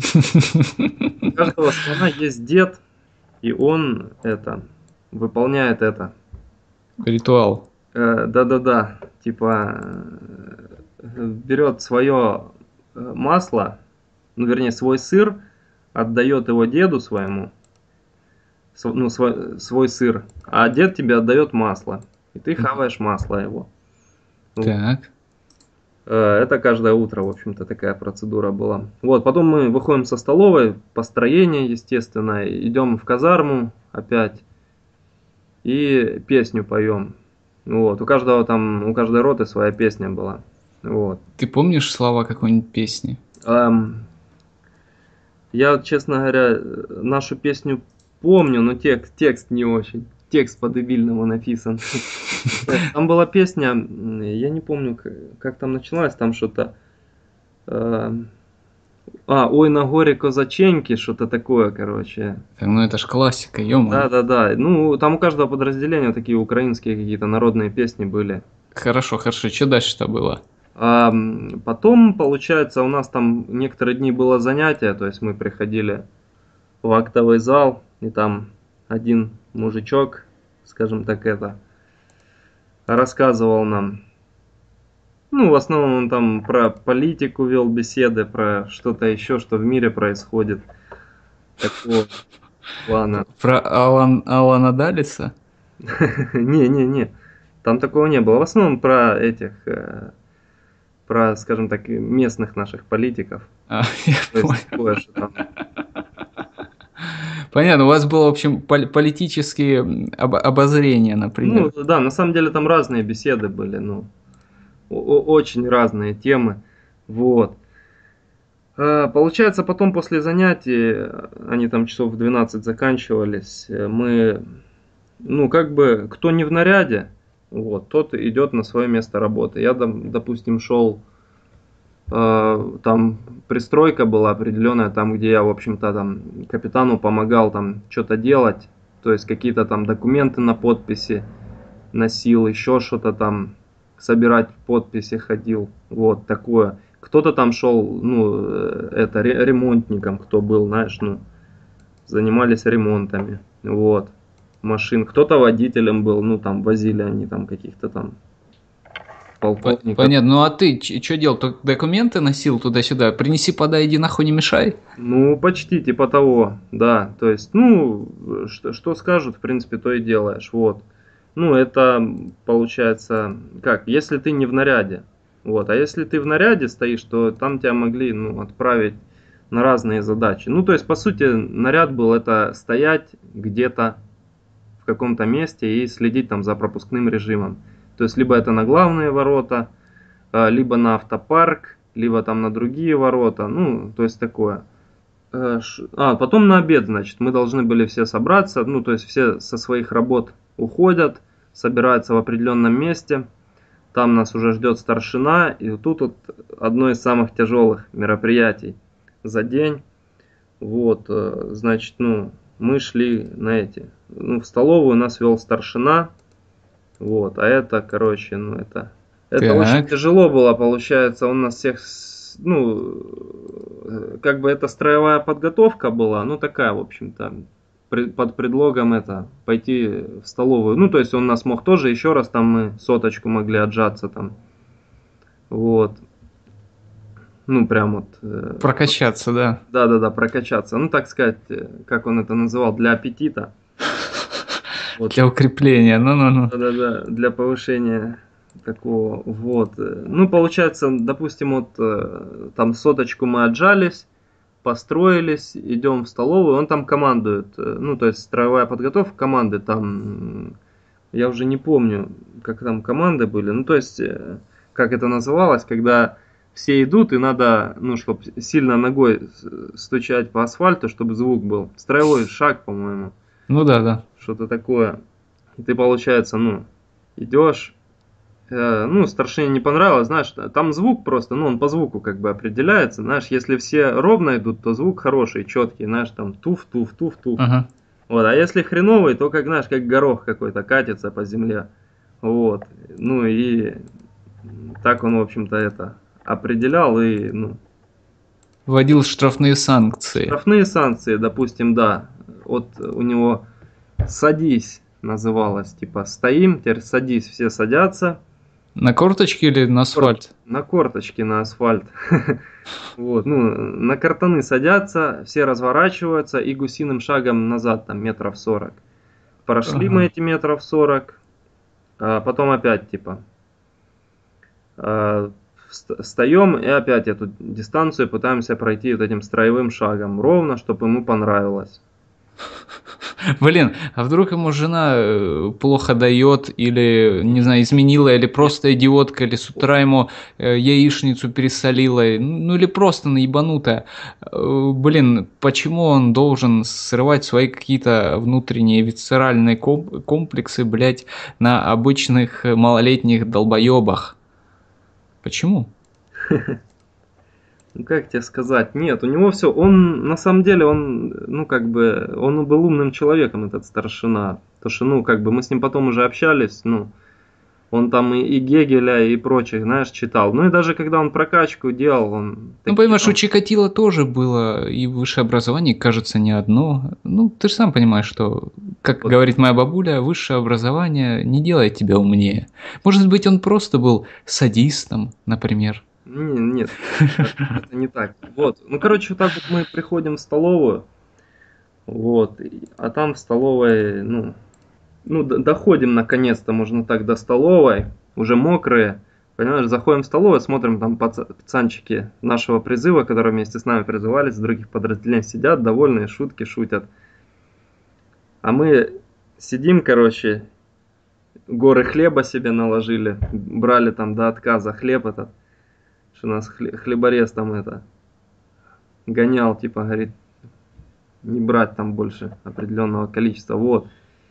У каждого слона есть дед, и он это выполняет это. Ритуал. Э, Да-да-да, типа э, берет свое масло, ну вернее свой сыр, отдает его деду своему, св- ну свой, свой сыр, а дед тебе отдает масло, и ты Мгм. хаваешь масло его. Вот. Так. Э, Это каждое утро, в общем-то, такая процедура была. Вот, потом мы выходим со столовой, построение, естественно, идем в казарму опять и песню поем. Вот, у каждого там, у каждой роты своя песня была. Вот. Ты помнишь слова какой-нибудь песни? Ам, я, честно говоря, э, нашу песню помню, но текст, текст не очень. Текст по-дебильному написан. Э, Там была песня, м, я не помню, к- как там началась, там что-то... э, А, ой, на горе козаченьки, что-то такое, короче. Так, ну это ж классика, ё-моё. Да, да, да. Ну, там у каждого подразделения такие украинские какие-то народные песни были. Хорошо, хорошо. Что дальше-то было? А м, потом, получается, у нас там некоторые дни было занятие, то есть мы приходили в актовый зал, и там один мужичок, скажем так, это, рассказывал нам. Ну, в основном он там про политику вел беседы, про что-то еще, что в мире происходит. Такого плана. Про Алан Алана Далиса? Не-не-не, там такого не было. В основном про этих, э, про, скажем так, местных наших политиков. А, я То есть понял. такое, что там. Понятно, у вас было, в общем, пол- политические м, об- обозрения, например. Ну, да, на самом деле там разные беседы были, ну, о- о- очень разные темы. Вот. А, Получается, потом после занятий, э, они там часов в двенадцать заканчивались, э, мы, ну, как бы, кто не в наряде, вот, тот идет на свое место работы. Я, дом- допустим, шел, э, там пристройка была определенная, там, где я, в общем-то, там капитану помогал там что-то делать, то есть какие-то там документы на подписи носил, еще что-то там, собирать подписи ходил, вот такое. Кто-то там шел, ну, э, это, ре- ремонтником, кто был, знаешь, ну, занимались ремонтами, вот, машин. Кто-то водителем был, ну, там, возили они там каких-то там По- полковников. Понятно. Ну а ты что делал? Только документы носил туда-сюда? Принеси, подай, иди нахуй не мешай. Ну, почти типа того, да. То есть, ну, что, что скажут, в принципе, то и делаешь, вот. Ну, это получается, как, если ты не в наряде, вот. А если ты в наряде стоишь, то там тебя могли, ну, отправить на разные задачи. Ну, то есть, по сути, наряд был это стоять где-то в каком-то месте и следить там за пропускным режимом. То есть, либо это на главные ворота, а, либо на автопарк, либо там на другие ворота, ну, то есть такое. Э, ш- А, потом на обед, значит, мы должны были все собраться, ну, то есть все со своих работ уходят, собираются в определенном месте, там нас уже ждет старшина, и тут вот одно из самых тяжелых мероприятий за день. Вот, э, значит, ну, мы шли на эти, ну, в столовую нас вел старшина, вот, а это, короче, ну, это, это очень Так. тяжело было, получается, он нас всех, с- ну, э, как бы это строевая подготовка была, ну, такая, в общем-то, при- под предлогом это, пойти в столовую, ну, то есть он нас мог тоже, еще раз там мы соточку могли отжаться там, вот, ну, прям вот, э, Прокачаться, да. да-да-да, прокачаться, ну, так сказать, э, как он это называл, для аппетита, вот. Для укрепления. Ну-ну-ну. Да-да-да, для повышения такого, вот. э, Ну, получается, допустим, вот э, там соточку мы отжались, построились, идем в столовую, он там командует, э, ну, то есть строевая подготовка команды, там, м, я уже не помню, как там команды были, ну, то есть, э, как это называлось, когда все идут, и надо, ну, чтобы сильно ногой с- стучать по асфальту, чтобы звук был. Строевой шаг, по-моему, Ну да, да. что-то такое. И ты, получается, ну, идешь, э, ну, старшине не понравилось, знаешь, там звук просто, ну, он по звуку как бы определяется, знаешь, если все ровно идут, то звук хороший, четкий, знаешь, там туф-туф-туф-туф. Ага. Вот, а если хреновый, то, как, знаешь, как горох какой-то катится по земле. Вот, ну, и так он, в общем-то, это определял, и, ну, Вводил штрафные санкции. штрафные санкции, допустим, да, вот у него «садись» называлось, типа, стоим, теперь садись, все садятся, На корточке или на асфальт? на корточки на асфальт. Вот, ну, на картаны садятся, все разворачиваются и гусиным шагом назад, там, метров сорок. Прошли мы Ага. эти метров сорок, а потом опять, типа, а, вст- встаем и опять эту дистанцию пытаемся пройти вот этим строевым шагом, ровно, чтобы ему понравилось. Блин, а вдруг ему жена э, плохо дает, или, не знаю, изменила, или просто идиотка, или с утра ему э, яичницу пересолила, ну или просто наебанутая. Э, Блин, почему он должен срывать свои какие-то внутренние висцеральные ком- комплексы, блядь, на обычных э, малолетних долбоебах? Почему? Ну, как тебе сказать? Нет, у него все, он, на самом деле, он, ну, как бы, он был умным человеком, этот старшина. Потому что, ну, как бы, мы с ним потом уже общались, ну, он там и, и Гегеля, и прочих, знаешь, читал. Ну, и даже когда он прокачку делал, он Ну, такие понимаешь, у там... Чикатило тоже было и высшее образование, кажется, не одно. Ну, ты же сам понимаешь, что, как Вот, говорит моя бабуля, высшее образование не делает тебя умнее. Может быть, он просто был садистом, например. не- нет, это, это не так. Вот, ну, короче, вот так вот мы приходим в столовую, вот, и- а там в столовой, ну, ну, д- доходим наконец-то, можно так, до столовой, уже мокрые, понимаешь, заходим в столовую, смотрим, там паца- пацанчики нашего призыва, которые вместе с нами призывались, с других подразделений сидят, довольные, шутки шутят. А мы сидим, короче, горы хлеба себе наложили, брали там до отказа хлеб этот, что нас хлеборез там это гонял, типа, говорит, не брать там больше определенного количества, вот.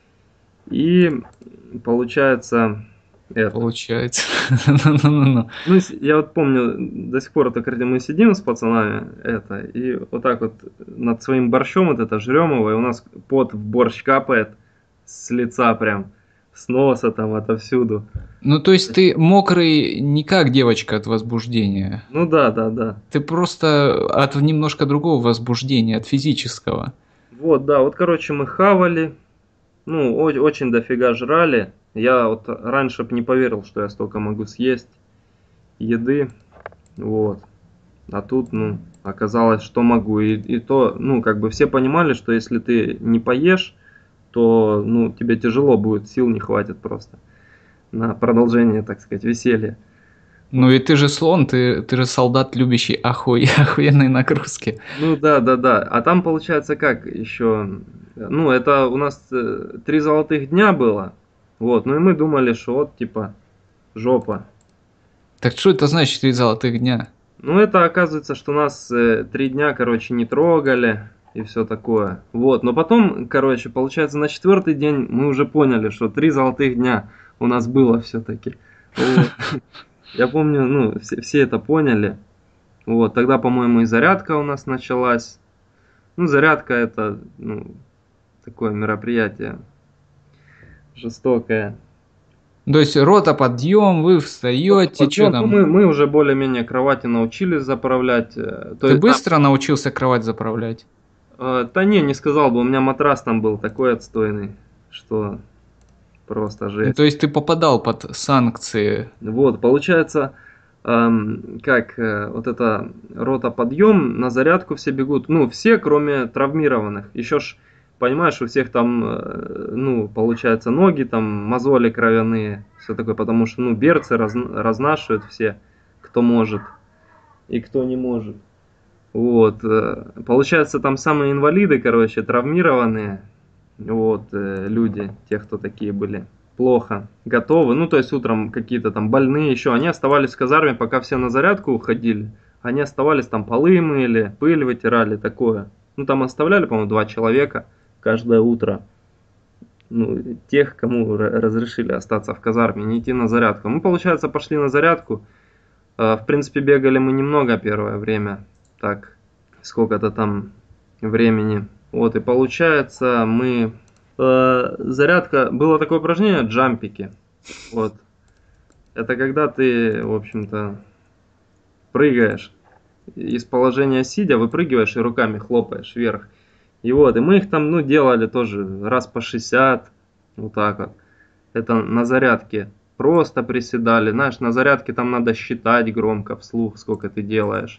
И получается это. Получается. Ну-ну-ну. Ну, я вот помню, до сих пор так мы сидим с пацанами, это, и вот так вот над своим борщом вот это жрем его, и у нас пот в борщ капает с лица прям, с носа там, отовсюду. Ну, то есть ты мокрый не как девочка от возбуждения. Ну да, да, да. Ты просто от немножко другого возбуждения, от физического. Вот, да, вот, короче, мы хавали, ну, о- очень дофига жрали. Я вот раньше бы не поверил, что я столько могу съесть еды, вот. А тут, ну, оказалось, что могу. И, и то, ну, как бы все понимали, что если ты не поешь, то, ну, тебе тяжело будет, сил не хватит просто на продолжение, так сказать, веселья. Ну и ты же слон, ты, ты же солдат, любящий охуе, охуенные нагрузки. Ну да, да, да. А там получается как еще? Ну, это у нас э, три золотых дня было. Вот, ну и мы думали, что вот, типа, жопа. Так что это значит три золотых дня? Ну, это оказывается, что нас э, три дня, короче, не трогали и все такое. Вот, но потом, короче, получается, на четвертый день мы уже поняли, что три золотых дня у нас было все-таки. Вот. Я помню, ну, все, все это поняли. Вот, тогда, по-моему, и зарядка у нас началась. Ну, зарядка это, ну, такое мероприятие жестокое. То есть рота подъем, вы встаете, что Ну, там? мы, мы уже более-менее кровати научились заправлять. э, То Ты есть, быстро научился кровать заправлять? а, э, да не, не сказал бы, у меня матрас там был такой отстойный, что просто Ну, жесть. то есть ты попадал под санкции. Вот, получается, эм, как э, вот эта рота подъем, на зарядку все бегут, ну, все, кроме травмированных. Еще ж, понимаешь, у всех там, э, ну, получается, ноги там, мозоли кровяные, все такое, потому что, ну, берцы раз, разнашивают все, кто может и кто не может. Вот, э, получается, там самые инвалиды, короче, травмированные, вот, э, люди, те, кто такие были плохо готовы, ну, то есть утром какие-то там больные еще, они оставались в казарме, пока все на зарядку уходили, они оставались там, полы мыли, пыль вытирали, такое. Ну, там оставляли, по-моему, два человека каждое утро, ну, тех, кому ра- разрешили остаться в казарме, не идти на зарядку. Мы, получается, пошли на зарядку, Э, в принципе, бегали мы немного первое время, так, сколько-то там времени. Вот, и получается, мы... э, зарядка, было такое упражнение, джампики. Вот. Это когда ты, в общем-то, прыгаешь из положения сидя, выпрыгиваешь и руками хлопаешь вверх. И вот, и мы их там, ну, делали тоже раз по шестьдесят, вот так вот. Это на зарядке. Просто приседали. Знаешь, на зарядке там надо считать громко вслух, сколько ты делаешь.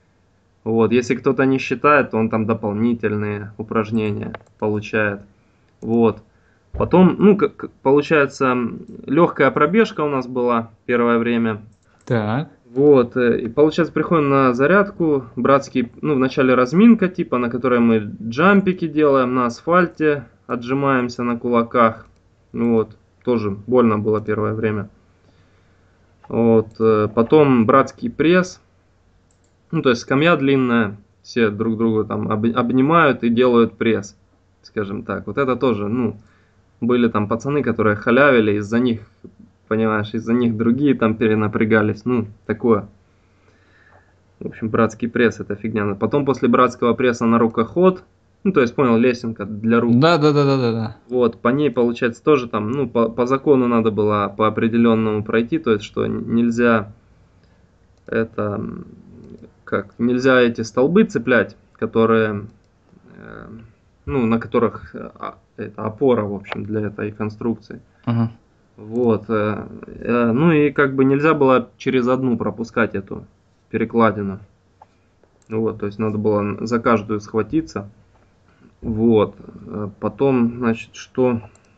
Вот, если кто-то не считает, то он там дополнительные упражнения получает. Вот. Потом, ну, как получается, легкая пробежка у нас была первое время. Так. Вот, э, и получается, приходим на зарядку, братский, ну, вначале разминка, типа, на которой мы джампики делаем на асфальте, отжимаемся на кулаках. Вот, тоже больно было первое время. Вот, э, потом братский пресс, ну, то есть скамья длинная, все друг друга там об- обнимают и делают пресс, скажем так. Вот это тоже, ну, были там пацаны, которые халявили, из-за них, понимаешь, из-за них другие там перенапрягались, ну, такое. В общем, братский пресс это фигня. Потом после братского пресса на рукоход, ну, то есть, понял, лесенка для рук. Да, да, да, да, да, да. Вот, по ней, получается, тоже там, ну, по, по закону надо было по определенному пройти, то есть, что нельзя это, м, как, нельзя эти столбы цеплять, которые, э, ну, на которых э, а, это опора, в общем, для этой конструкции. Ага. Вот, э, э, ну и как бы нельзя было через одну пропускать эту перекладину. Вот, то есть надо было за каждую схватиться. Вот, э, потом, значит, что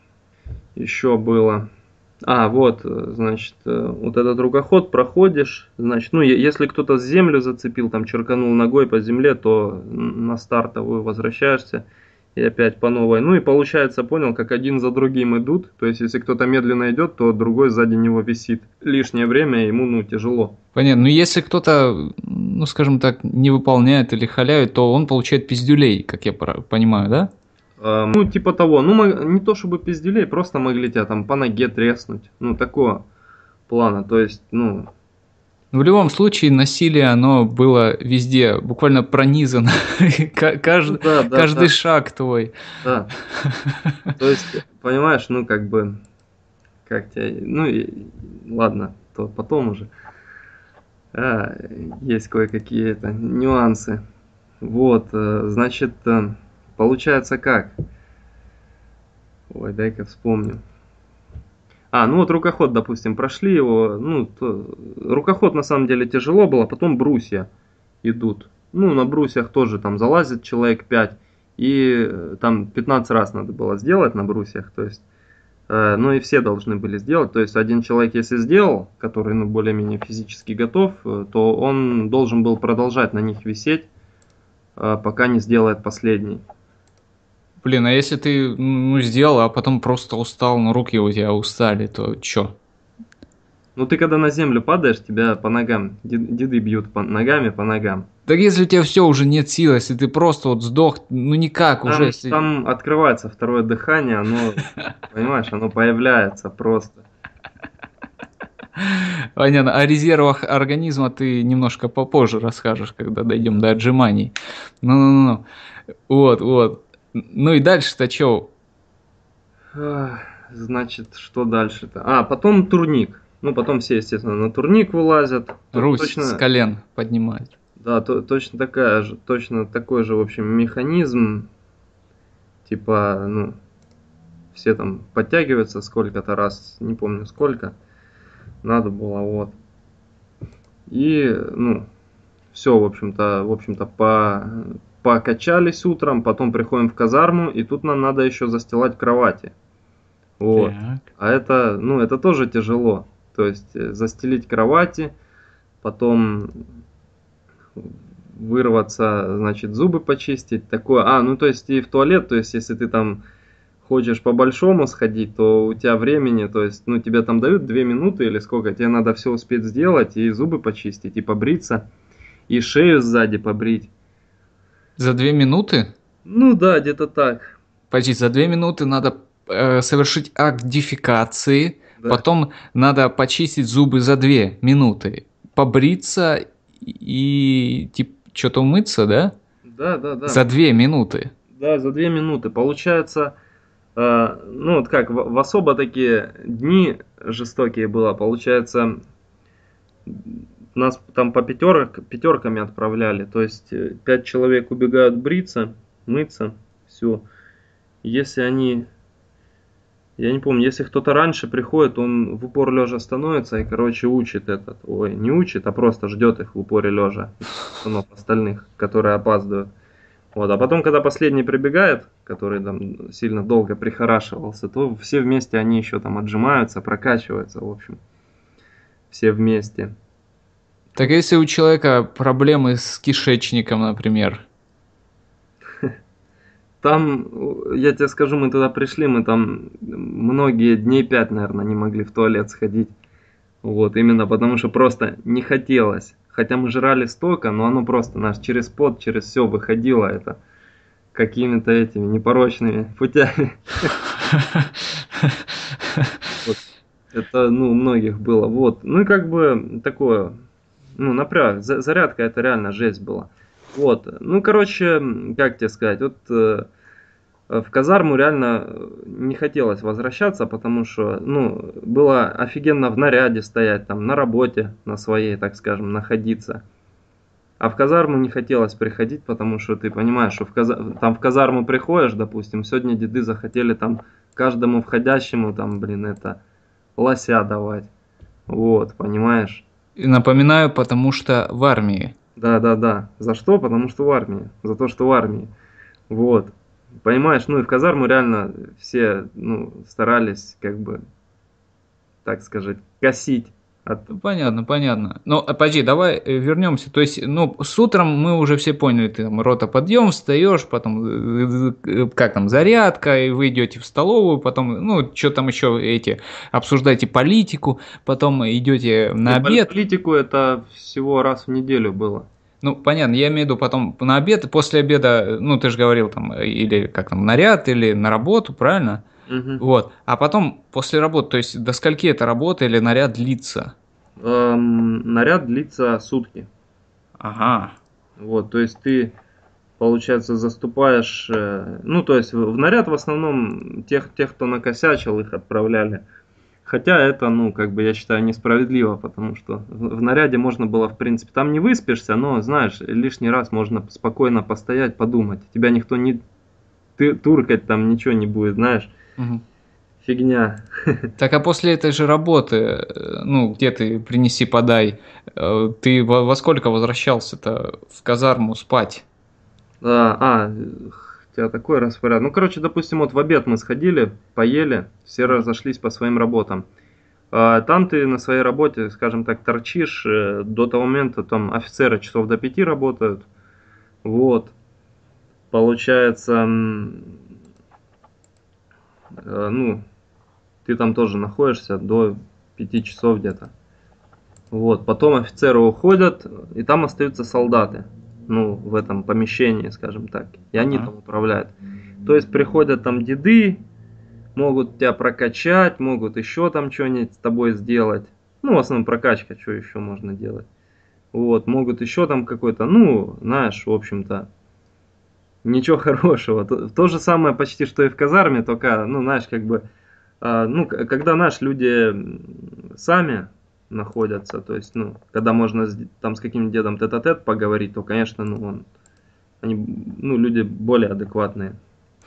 еще было? А, вот, э, значит, э, вот этот рукоход проходишь, значит, ну, е- если кто-то землю зацепил, там, черканул ногой по земле, то н- на стартовую возвращаешься и опять по новой. Ну и получается, понял, как один за другим идут. То есть, если кто-то медленно идет, то другой сзади него висит. Лишнее время ему, ну, тяжело. Понятно. Но если кто-то, ну, скажем так, не выполняет или халявит, то он получает пиздюлей, как я пора- понимаю, да? А, ну, типа того. Ну, мо- не то чтобы пизделей, просто могли тебя там по ноге треснуть. Ну, такого плана. То есть, ну, В любом случае, насилие, оно было везде, буквально пронизано. Ка- ну кажд- да, да, Каждый да, шаг твой. да. То есть, понимаешь, ну, как бы, как тебя, ну, и, ладно, то потом уже. А, есть кое-какие это нюансы. Вот, э, значит, э, получается как? Ой, дай-ка вспомню. А, ну вот рукоход, допустим, прошли его. Ну, то- рукоход на самом деле тяжело было, потом брусья идут. Ну, на брусьях тоже там залазит человек пять. И э, там пятнадцать раз надо было сделать на брусьях. То есть, э, ну и все должны были сделать. То есть, один человек, если сделал, который, ну, более-менее физически готов, э, то он должен был продолжать на них висеть, э, пока не сделает последний. Блин, а если ты, ну, сделал, а потом просто устал, но руки у тебя устали, то чё? Ну, ты когда на землю падаешь, тебя по ногам, дед- деды бьют по ногами по ногам. Так если у тебя все уже нет сил, если ты просто вот сдох, ну никак уже, Там, если... там открывается второе дыхание, оно, понимаешь, оно появляется просто. Понятно. О резервах организма ты немножко попозже расскажешь, когда дойдем до отжиманий. Ну-ну-ну. Вот, вот. Ну и дальше-то чё? Ах, значит, что дальше-то? А, потом турник. Ну, потом все, естественно, на турник вылазят. Тут Русь с точно, колен поднимать. да, то- точно такая же, точно такой же, в общем, механизм. Типа, ну, все там подтягиваются сколько-то раз, не помню сколько. Надо было, вот. И, ну, все, в общем-то, в общем-то, по, покачались утром, потом приходим в казарму, и тут нам надо еще застилать кровати. Вот. Так. А это, ну, это тоже тяжело. То есть э, застелить кровати, потом вырваться, значит, зубы почистить, такое. А, ну, то есть и в туалет, то есть если ты там хочешь по-большому сходить, то у тебя времени, то есть, ну, тебе там дают две минуты или сколько, тебе надо все успеть сделать, и зубы почистить, и побриться, и шею сзади побрить. За две минуты? Ну да, где-то так. Почти за две минуты надо э, совершить акт дефекации, Да, потом надо почистить зубы за две минуты, побриться и типа что-то умыться, да? да, да, да. За две минуты. Да, за две минуты. Получается, э, ну вот как, в, в особо такие дни жестокие было, получается, нас там по пятерок, пятерками отправляли, то есть э, пять человек убегают бриться, мыться, все. Если они, я не помню, если кто-то раньше приходит, он в упор лежа становится и, короче, учит этот, ой, не учит, а просто ждет их в упоре лежа, пацанов остальных, которые опаздывают. Вот, а потом, когда последний прибегает, который там сильно долго прихорашивался, то все вместе они еще там отжимаются, прокачиваются, в общем, все вместе. Так если у человека проблемы с кишечником, например, Там, э, я тебе скажу, мы туда пришли, мы там многие дней пять, наверное, не могли в туалет сходить. Вот, именно потому что просто не хотелось. Хотя мы жрали столько, но оно просто наш через пот, через все выходило это какими-то этими непорочными путями. Вот. Это, ну, у многих было. Вот. Ну и как бы такое, ну, напряг. За- Зарядка это реально жесть была. Вот. Ну, короче, м, как тебе сказать, вот э, э, в казарму реально э, не хотелось возвращаться, потому что, ну, было офигенно в наряде стоять, там, на работе, на своей, так скажем, находиться. А в казарму не хотелось приходить, потому что ты понимаешь, что в каза- там в казарму приходишь, допустим, сегодня деды захотели там каждому входящему, там, блин, это, лося давать. Вот, понимаешь? и напоминаю, потому что в армии. Да, да, да. За что? Потому что в армии. За то, что в армии. Вот. Понимаешь, ну и в казарму реально все, ну, старались, как бы, так сказать, косить. От- Ну, понятно, понятно. Ну, а подожди, давай э, вернемся. То есть, ну, с утром мы уже все поняли, ты там рота подъем, встаешь, потом э, э, как там зарядка, и вы идете в столовую, потом, ну, что там еще эти, обсуждаете политику, потом идете на Не, пол- обед. политику это всего раз в неделю было. Ну, понятно, я имею в виду потом на обед, и после обеда, ну, ты же говорил там, э, или как там, наряд, или на работу, правильно? Мгм. Вот. А потом после работы, то есть до скольки эта работа или наряд длится? Эм, наряд длится сутки. Ага. Вот, то есть ты, получается, заступаешь, э, ну, то есть в в наряд в основном тех, тех, кто накосячил, их отправляли. Хотя это, ну, как бы я считаю, несправедливо, потому что в, в наряде можно было, в принципе, там не выспишься, но, знаешь, лишний раз можно спокойно постоять, подумать. Тебя никто не ты, туркать там ничего не будет, знаешь, Мгм. фигня. Так а после этой же работы, э, ну, где ты принеси-подай, э, ты во, во сколько возвращался-то в казарму спать? А, а, у тебя такой распоряд. Ну, короче, допустим, вот в обед мы сходили, поели, все Мгм. разошлись по своим работам. А, там ты на своей работе, скажем так, торчишь э, до того момента, там офицеры часов до пяти работают. Вот, получается, м, э, ну, ты там тоже находишься до пяти часов где-то. Вот, потом офицеры уходят, и там остаются солдаты, ну, в этом помещении, скажем так, и они Ага. там управляют. То есть приходят там деды, могут тебя прокачать, могут еще там что-нибудь с тобой сделать. Ну, в основном прокачка, что еще можно делать. Вот, могут еще там какой-то, ну, знаешь, в общем-то, ничего хорошего. То, то же самое почти, что и в казарме, только, ну, знаешь, как бы, а, ну, к- когда наши люди м, сами находятся, то есть, ну, когда можно с- там с каким-нибудь дедом тет-а-тет поговорить, то, конечно, ну, он, они, ну, люди более адекватные.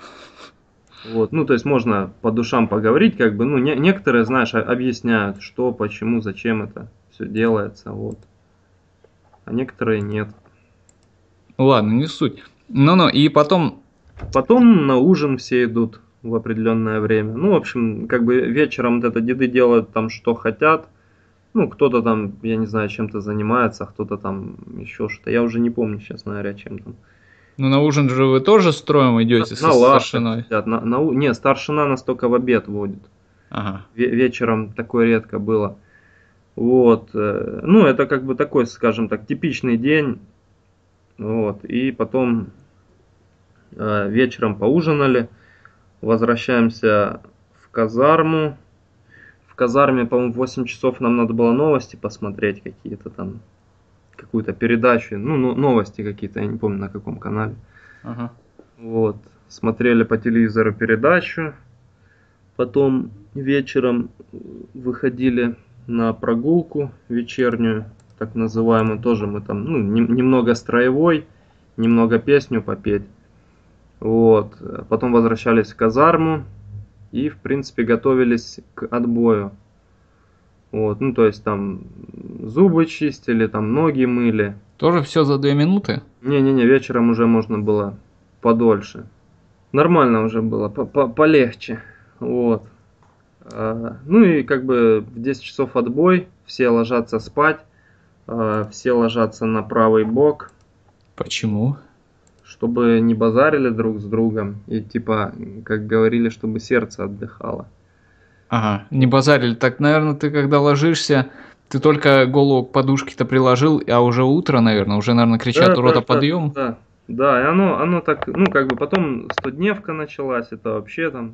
Вот, ну, то есть можно по душам поговорить, как бы, ну, не, некоторые, знаешь, а- объясняют, что, почему, зачем это все делается, вот, а некоторые нет. Ладно, не суть. Ну-ну, и потом, Потом на ужин все идут в определенное время. Ну, в общем, как бы вечером вот это деды делают там, что хотят. Ну, кто-то там, я не знаю, чем-то занимается, а кто-то там еще что-то. Я уже не помню, честно говоря, чем там. ну, на ужин же вы тоже строем идете со На лавках старшиной? сидят. На, на, у- не, старшина нас только в обед водит. Ага. Ве- вечером такое редко было. Вот. э, Ну, это как бы такой, скажем так, типичный день. Вот. И потом э, вечером поужинали. Возвращаемся в казарму. В казарме, по-моему, в восемь часов нам надо было новости посмотреть какие-то там, какую-то передачу, ну, ну, новости какие-то, я не помню на каком канале. Ага. Вот, смотрели по телевизору передачу, потом вечером выходили на прогулку вечернюю, так называемую, тоже мы там, ну, нем- немного строевой, немного песню попеть. Вот, потом возвращались в казарму и, в принципе, готовились к отбою. Вот, ну, то есть там зубы чистили, там ноги мыли. Тоже все за две минуты? Не-не-не, вечером уже можно было подольше. Нормально уже было, по- по- полегче. Вот. А, ну и как бы в десять часов отбой, все ложатся спать, а, все ложатся на правый бок, Почему? чтобы не базарили друг с другом. И типа, как говорили, чтобы сердце отдыхало. Ага, не базарили. Так, наверное, ты когда ложишься, ты только голову к подушке-то приложил, а уже утро, наверное, уже, наверное, кричат Да, да, урота да, подъем. да. Да, и оно, оно так, ну, как бы потом стодневка началась, это вообще там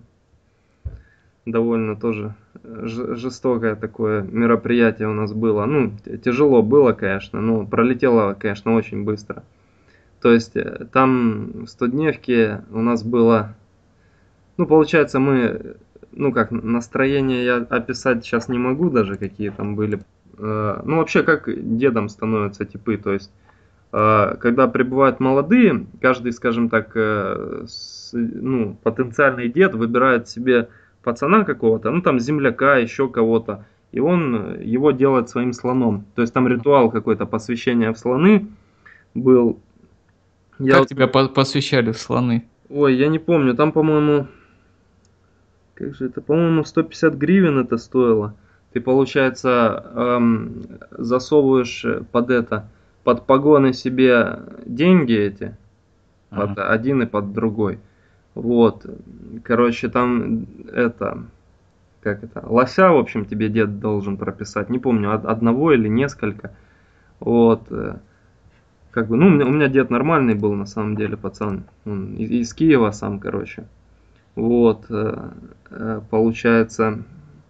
довольно тоже э, ж- жестокое такое мероприятие у нас было. Ну, т- тяжело было, конечно, но пролетело, конечно, очень быстро. То есть э, там в стодневке у нас было, ну, получается, мы, ну, как, настроение я описать сейчас не могу даже, какие там были. Э, Ну, вообще, как дедом становятся типы, то есть а, когда прибывают молодые, каждый, скажем так, э, с- ну, потенциальный дед выбирает себе пацана какого-то, ну там земляка, еще кого-то, и он э, его делает своим слоном. То есть там ритуал какой-то посвящения в слоны был. Я Как вот, тебя по- посвящали в слоны? ой, я не помню, там, по-моему, как же это, по-моему, сто пятьдесят гривен это стоило. Ты, получается, эм, засовываешь под это, под погоны себе деньги эти, Ага. под один и под другой. Вот, короче, там это, как это, лося, в общем, тебе дед должен прописать. Не помню, од- одного или несколько. Вот, э, как бы, ну, у меня, у меня дед нормальный был, на самом деле, пацан. Он из, из Киева сам, короче. Вот, э, э, получается,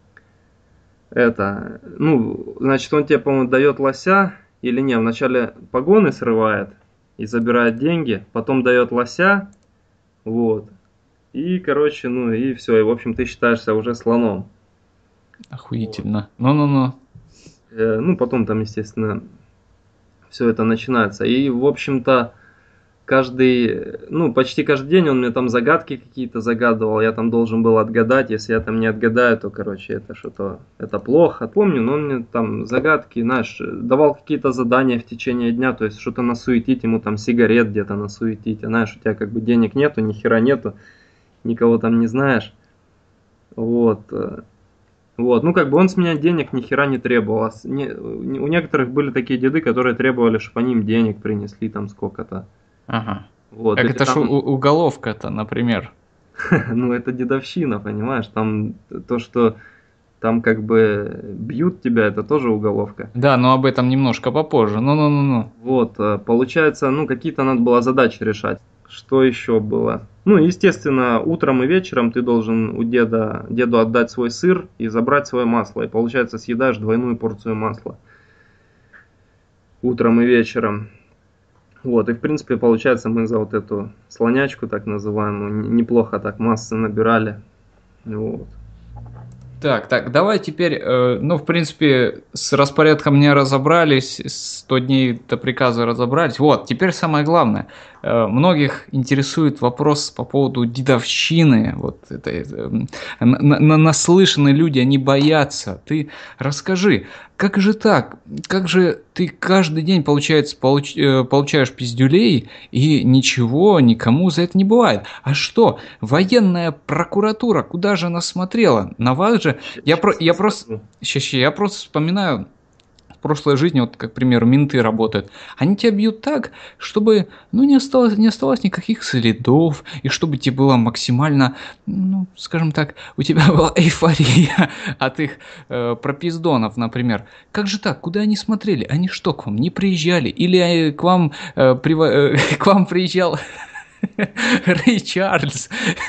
это, ну, значит, он тебе, по-моему, дает лося или не, вначале погоны срывает и забирает деньги, потом дает лося, вот, и, короче, ну, и все, и, в общем, ты считаешься уже слоном. Вот. Охуительно. Ну-ну-ну. Э, ну, потом там, естественно, все это начинается. И, в общем-то, каждый, ну, почти каждый день он мне там загадки какие-то загадывал, я там должен был отгадать, если я там не отгадаю, то, короче, это что-то, это плохо. Помню, но он мне там загадки, знаешь, давал какие-то задания в течение дня, то есть что-то насуетить, ему там сигарет где-то насуетить, а знаешь, у тебя как бы денег нету, ни хера нету, никого там не знаешь, вот. э, Вот, ну как бы он с меня денег ни хера не требовал. А с- не- у некоторых были такие деды, которые требовали, чтобы они им денег принесли там сколько-то. Ага. Вот, Так или это ж у- там, у- уголовка-то, например. ну это дедовщина, понимаешь, там то, что там как бы бьют тебя, это тоже уголовка. Да, но об этом немножко попозже. Ну-ну-ну-ну. Вот, э, получается, ну какие-то надо было задачи решать. Что еще было? Ну, естественно, утром и вечером ты должен у деда, деду отдать свой сыр и забрать свое масло. И получается, съедаешь двойную порцию масла утром и вечером. Вот, и в принципе, получается, мы за вот эту слонячку, так называемую, н- неплохо так массы набирали. Вот. Так, так, давай теперь, э, ну, в принципе, с распорядком не разобрались, сто дней до приказа разобрались. Вот, теперь самое главное. Э, многих интересует вопрос по поводу дедовщины. Вот это, это, м, на- на- наслышаны люди, они боятся. Ты расскажи, как же так? Как же ты каждый день, получается, получ- э, получаешь пиздюлей, и ничего никому за это не бывает? А что? Военная прокуратура, куда же она смотрела? На вас же. Я, про, Сейчас я просто. расскажу. Ща, ща, я просто вспоминаю в прошлой жизни, вот как, к примеру, менты работают. Они тебя бьют так, чтобы, ну, не осталось, не осталось никаких следов, и чтобы тебе было максимально, ну, скажем так, у тебя была эйфория от их э, пропиздонов, например. Как же так? Куда они смотрели? Они что, к вам не приезжали? Или э, к вам, э, прива- э, к вам приезжал Рэй Чарльз?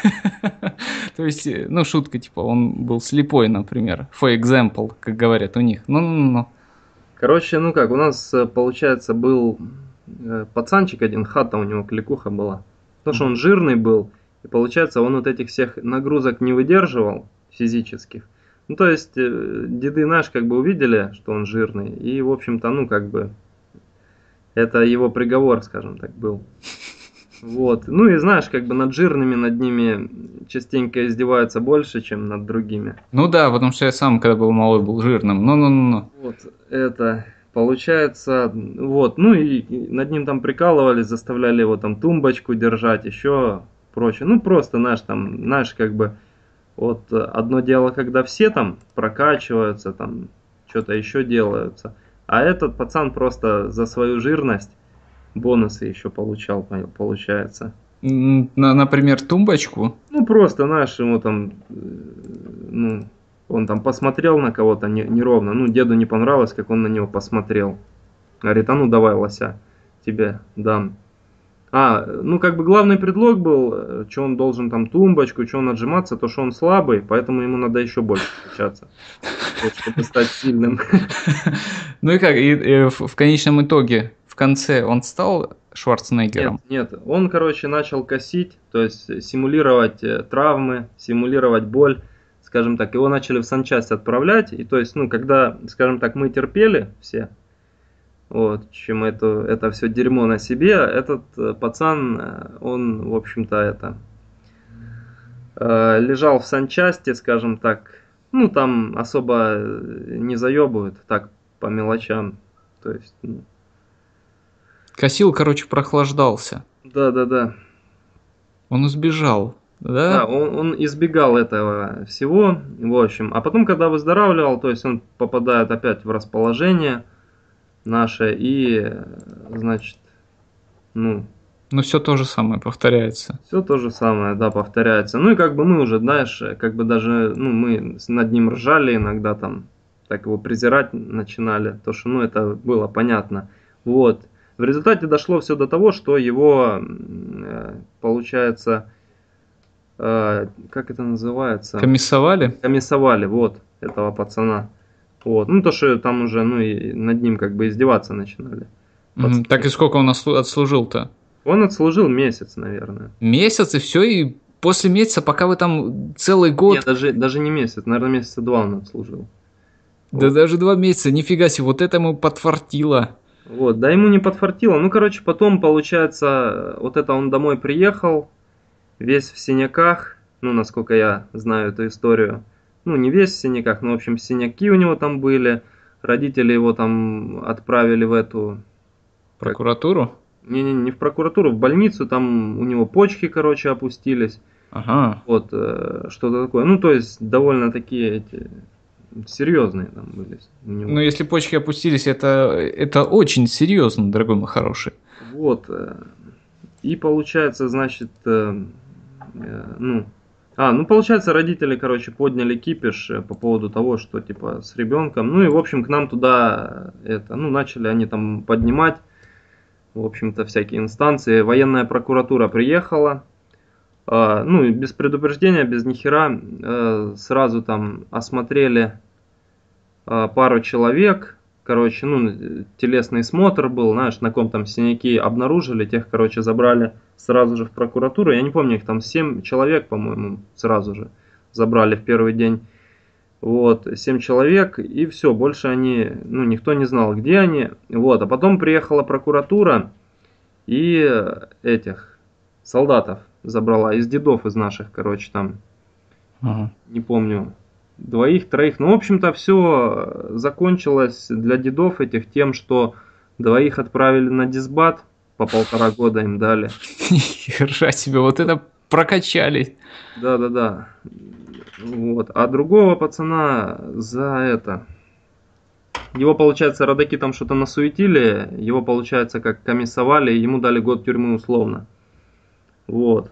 То есть, э, ну, шутка, типа, он был слепой, например. For example, как говорят у них. Ну-ну-ну. Короче, ну как, у нас, э, получается, был э, пацанчик один, хата у него, кликуха была. Потому что он Мгм. жирный был, и получается, он вот этих всех нагрузок не выдерживал физических. Ну, то есть, э, деды наши как бы увидели, что он жирный, и, в общем-то, ну, как бы, это его приговор, скажем так, был. Вот. Ну и знаешь, как бы над жирными, над ними частенько издеваются больше, чем над другими. Ну да, потому что я сам, когда был малой, был жирным. Ну-ну-ну. Вот это получается, вот, ну и, и над ним там прикалывались, заставляли его там тумбочку держать, еще прочее. Ну просто, знаешь, там, знаешь, как бы, вот э, одно дело, когда все там прокачиваются, там, что-то еще делаются, а этот пацан просто за свою жирность бонусы еще получал, по- получается. М, на- Например, тумбочку. Ну, просто, знаешь, ему там, э, ну, он там посмотрел на кого-то не- неровно. Ну, деду не понравилось, как он на него посмотрел. Говорит, а ну давай, лося, тебе дам. А, ну, как бы главный предлог был, что он должен там тумбочку, что он отжиматься, то, что он слабый, поэтому ему надо еще больше качаться, вот, чтобы стать сильным. Ну и как, и, э, в, в конечном итоге, в конце он стал Нет, Шварценеггером. нет, он, короче, начал косить, то есть симулировать э, травмы, симулировать боль, скажем так. Его начали в санчасть отправлять, и то есть, ну, когда, скажем так, мы терпели все, вот, чем это, это все дерьмо на себе, этот э, пацан, э, он, в общем-то, это, э, лежал в санчасти, скажем так, ну, там особо э, не заебывают, так, по мелочам, то есть, ну, Косил, короче, прохлаждался. да-да-да. Он избежал. Да, Да? он, он избегал этого всего, в общем. А потом, когда выздоравливал, то есть он попадает опять в расположение наше и, э, значит, ну, Но все то же самое повторяется. все то же самое, да, повторяется. Ну и как бы мы уже, знаешь, как бы даже, ну, мы с- над ним ржали иногда там, так его презирать начинали, то что, ну, это было понятно. Вот. В результате дошло все до того, что его, м, э, получается, э, как это называется? Комиссовали? Комиссовали, вот, этого пацана. Вот. Ну, то, что там уже, ну, и над ним как бы издеваться начинали. Мгм. Так Пацаны. и сколько он отслу- отслужил-то? Он отслужил месяц, наверное. Месяц и все, и после месяца, пока вы там целый Нет, год, даже, даже не месяц, наверное, месяца два он отслужил. да Вот. даже два месяца, нифига себе, вот это ему подфартило. Вот, да ему не подфартило. Ну, короче, потом, получается, вот это он домой приехал, весь в синяках, ну, насколько я знаю эту историю. Ну, не весь в синяках, но, в общем, синяки у него там были. Родители его там отправили в эту, как, Прокуратуру? не, не, не в прокуратуру, в больницу, там у него почки, короче, опустились. Ага. Вот, э, что-то такое. Ну, то есть, довольно такие эти, серьезные там были у Ну, него. если почки опустились, это, это очень серьезно, дорогой мой хороший. Вот. э, И получается, значит, э, э, ну, а, ну, получается, родители, короче, подняли кипиш э, по поводу того, что, типа, с ребенком. Ну, и, в общем, к нам туда, э, это, ну, начали они там поднимать, в общем-то, всякие инстанции. Военная прокуратура приехала, э, ну, и без предупреждения, без нихера, э, сразу там осмотрели э, пару человек, короче, ну, телесный смотр был, знаешь, на ком там синяки обнаружили, тех, короче, забрали сразу же в прокуратуру. Я не помню, их там семь человек, по-моему, сразу же забрали в первый день. Вот, семь человек, и все, больше они, ну, никто не знал, где они. Вот, а потом приехала прокуратура и этих солдатов забрала, из дедов из наших, короче, там, Ага. не помню, двоих, троих. Ну, в общем-то, все закончилось для дедов этих тем, что двоих отправили на дисбат, по полтора года им дали. Хера себе, вот это прокачали. Да-да-да. Вот. А другого пацана за это... Его, получается, родаки там что-то насуетили, его, получается, как комиссовали, и ему дали год тюрьмы условно. Вот.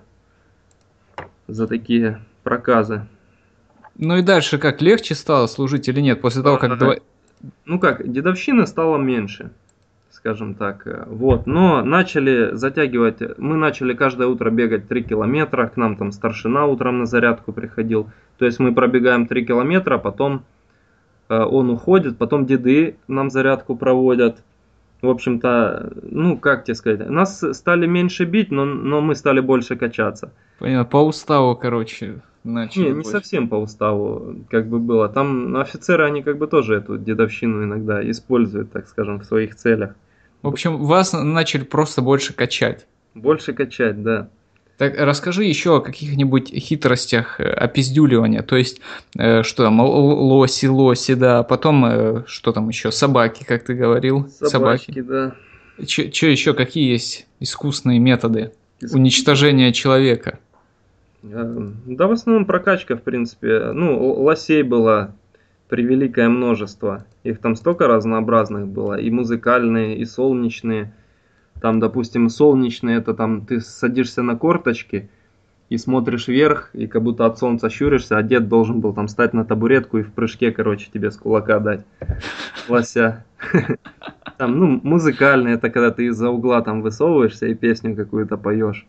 За такие проказы. Ну и дальше как, легче стало служить или нет? После того, как А, два... Ну как, дедовщины стало меньше, скажем так. э, Вот, но начали затягивать, мы начали каждое утро бегать три километра, к нам там старшина утром на зарядку приходил. То есть мы пробегаем три километра, потом э, он уходит, потом деды нам зарядку проводят. В общем-то, ну как тебе сказать, нас стали меньше бить, но, но мы стали больше качаться. Понятно, по уставу, короче, Не, начали не больше. совсем по уставу, как бы было. Там офицеры, они как бы тоже эту дедовщину иногда используют, так скажем, в своих целях. В общем, вас начали просто больше качать. Больше качать, да. Так расскажи еще о каких-нибудь хитростях э, опиздюливания. То есть, э, что там, л- л- лоси, лоси, да. Потом, э, что там еще, собаки, как ты говорил, собаки. Собачки, да. Че еще, какие есть искусные методы Из- уничтожения человека? Э, Да, в основном прокачка, в принципе. Ну, л- лосей было превеликое множество. Их там столько разнообразных было. И музыкальные, и солнечные. Там, допустим, солнечные, это там ты садишься на корточки и смотришь вверх, и как будто от солнца щуришься, а дед должен был там встать на табуретку и в прыжке, короче, тебе с кулака дать. Лося. Там, ну, музыкальные, это когда ты из-за угла там высовываешься и песню какую-то поешь.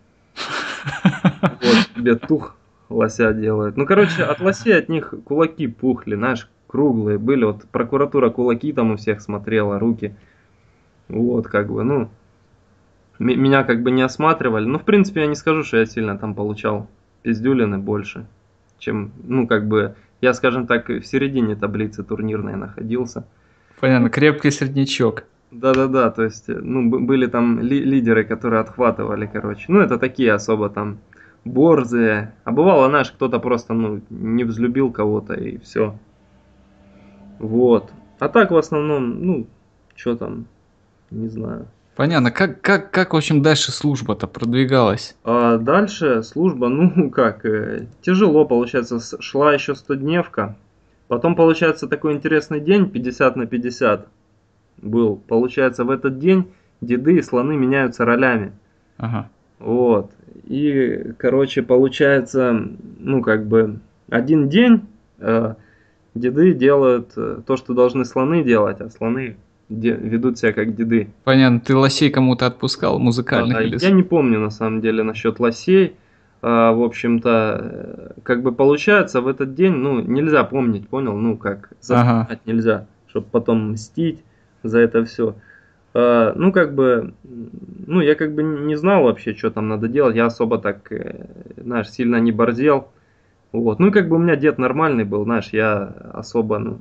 Вот, тебе тух лося делают. Ну, короче, от лосей от них кулаки пухли, знаешь, круглые были. Вот прокуратура кулаки там у всех смотрела, руки. Вот, как бы, ну, м- меня как бы не осматривали. Ну, в принципе, я не скажу, что я сильно там получал пиздюлины больше, чем, ну, как бы, я, скажем так, в середине таблицы турнирной находился. Понятно, крепкий среднячок. Да-да-да, то есть, э, ну, б- были там ли- лидеры, которые отхватывали, короче. Ну, это такие особо там борзые. А бывало, знаешь, кто-то просто, ну, не взлюбил кого-то и все. Вот. А так, в основном, ну, что там, не знаю. Понятно. Как, как, как, в общем, дальше служба-то продвигалась? А дальше служба, ну как, э, тяжело, получается, с- шла еще стодневка. Потом, получается, такой интересный день, пятьдесят на пятьдесят был. Получается, в этот день деды и слоны меняются ролями. Ага. Вот. И, короче, получается, ну, как бы, один день э, деды делают э, то, что должны слоны делать, а слоны де- ведут себя как деды. Понятно. Ты лосей кому-то отпускал, А, музыкальных или... Я с- не помню, на самом деле, насчет лосей. А, в общем-то, э, как бы получается, в этот день, ну, нельзя помнить, понял? Ну, как, Ага. запоминать нельзя, чтобы потом мстить за это все. А, ну, как бы, м, ну, я как бы не знал вообще, что там надо делать. Я особо так, э, знаешь, сильно не борзел. Вот. Ну, и как бы у меня дед нормальный был, знаешь, я особо, ну,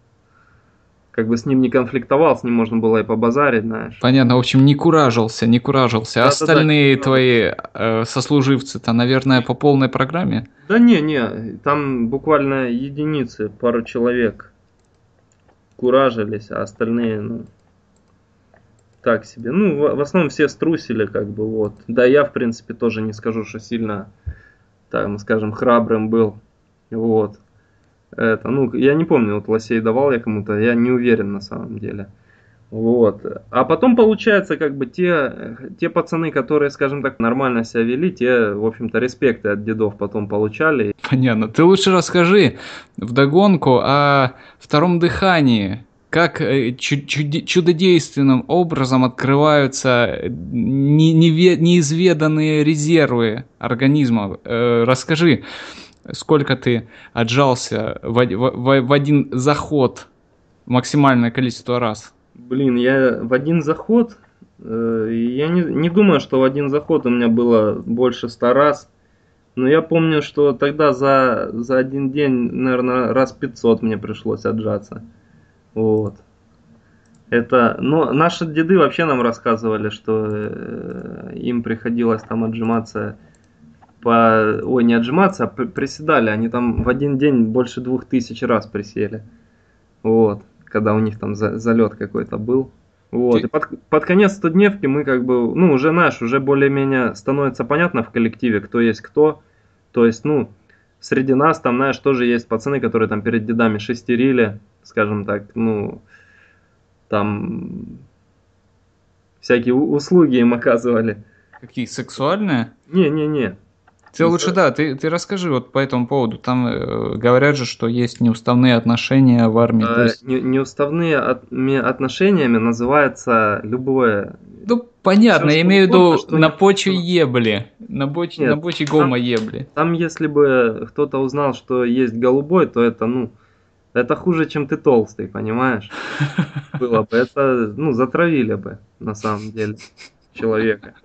как бы с ним не конфликтовал, с ним можно было и побазарить, знаешь. Понятно. В общем, не куражился, не куражился. А Да-да-да, не остальные куражился. твои э, сослуживцы-то, наверное, по полной программе? Да не, не, там буквально единицы, пару человек куражились, а остальные, ну, так себе. Ну, в, в основном все струсили, как бы, вот. Да, я, в принципе, тоже не скажу, что сильно, так скажем, храбрым был. Вот. Это, ну, я не помню, вот лосей давал я кому-то, я не уверен на самом деле. Вот. А потом получается, как бы те, те пацаны, которые, скажем так, нормально себя вели, те, в общем-то, респекты от дедов потом получали. Понятно. Ты лучше расскажи вдогонку о втором дыхании. Как э, чу- чуди- чудодейственным образом открываются э, не- неве- неизведанные резервы организма. Э, расскажи, сколько ты отжался в, од- в- в- в один заход, максимальное количество раз. Блин, я в один заход, э, я не, не думаю, что в один заход у меня было больше ста раз, но я помню, что тогда за, за один день, наверное, раз пятьсот мне пришлось отжаться. Вот. Это, но наши деды вообще нам рассказывали, что э, им приходилось там отжиматься по, ой, не отжиматься, а при- приседали, они там в один день больше двух тысяч раз присели. Вот, когда у них там за- залет какой-то был. Вот, и Ты- под, под конец стодневки мы как бы, ну, уже наш, уже более-менее становится понятно в коллективе, кто есть кто. То есть, ну, среди нас там, знаешь, тоже есть пацаны, которые там перед дедами шестерили, скажем так, ну, там всякие у- услуги им оказывали. Какие сексуальные? Не-не-не. Ты лучше, да, ты, ты расскажи вот по этому поводу. Там э, говорят же, что есть неуставные отношения в армии. То Э, есть, не- Неуставные от- ме- отношениями называется любое, ну, понятно, все я что имею в угодно, виду что на не почве написано. ебли, на, боч, на Нет, почве там, гомо ебли. там, если бы кто-то узнал, что есть голубой, то это, ну, это хуже, чем ты толстый, понимаешь? Было бы. Это, ну, затравили бы, на самом деле, человека.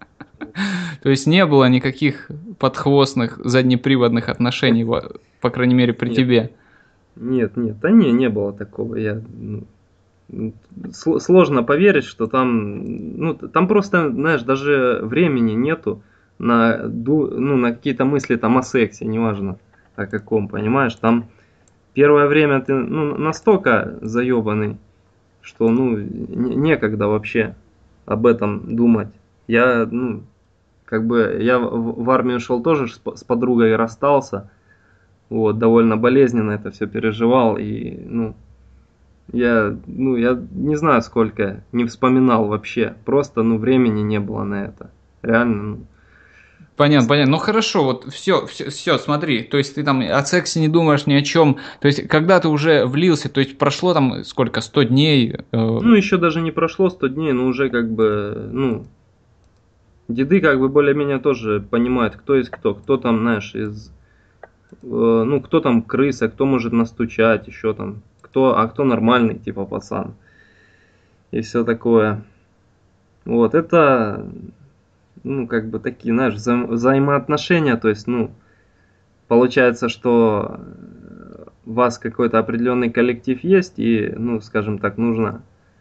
То есть не было никаких подхвостных заднеприводных отношений, во- по крайней мере, при Нет, тебе. нет, нет, да не, не было такого. Я, ну, м, сл- сложно поверить, что там, ну, т- там просто, знаешь, даже времени нету на, ду- ну, на какие-то мысли там о сексе, неважно о каком, понимаешь? Там первое время ты, ну, настолько заебанный, что, ну, не- некогда вообще об этом думать. Я, ну, как бы, я в, в армию шел тоже с, с подругой расстался, вот, довольно болезненно это все переживал, и, ну, я, ну, я не знаю, сколько не вспоминал вообще, просто, ну, времени не было на это, реально, ну, Понятно, понятно. Ну хорошо, вот все, все, все, смотри. То есть ты там о сексе не думаешь ни о чем. То есть когда ты уже влился, то есть прошло там сколько, сто дней. э, ну, еще даже не прошло сто дней, но уже как бы, ну, деды как бы более-менее тоже понимают, кто есть кто, кто там, знаешь, из, э, ну, кто там крыса, кто может настучать, еще там, кто, а кто нормальный, типа, пацан, и все такое. Вот, это, ну, как бы такие, знаешь, взаим- взаимоотношения, то есть, ну, получается, что у вас какой-то определенный коллектив есть, и, ну, скажем так, нужно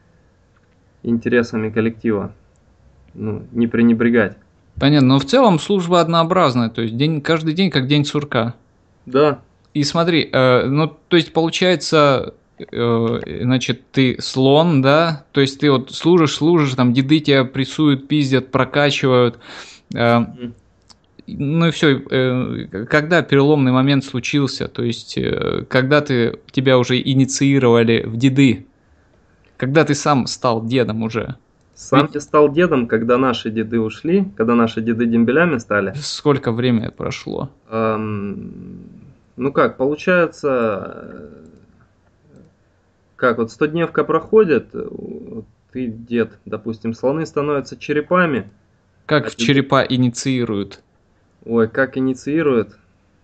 интересами коллектива, ну, не пренебрегать. Понятно, но в целом служба однообразная, то есть день, каждый день как день сурка. Да, И смотри, э, ну то есть получается, э, значит, ты слон, да, то есть ты вот служишь, служишь, там деды тебя прессуют, пиздят, прокачивают, э, Мгм. ну и все, когда переломный момент случился, то есть э, когда ты, тебя уже инициировали в деды, когда ты сам стал дедом уже, Сам ведь я стал дедом, когда наши деды ушли, когда наши деды дембелями стали. сколько времени прошло? Ам, ну как, получается, э, как вот стодневка проходит, э, вот ты дед, допустим, слоны становятся черепами, а Как деды... черепа инициируют? Ой, как инициируют.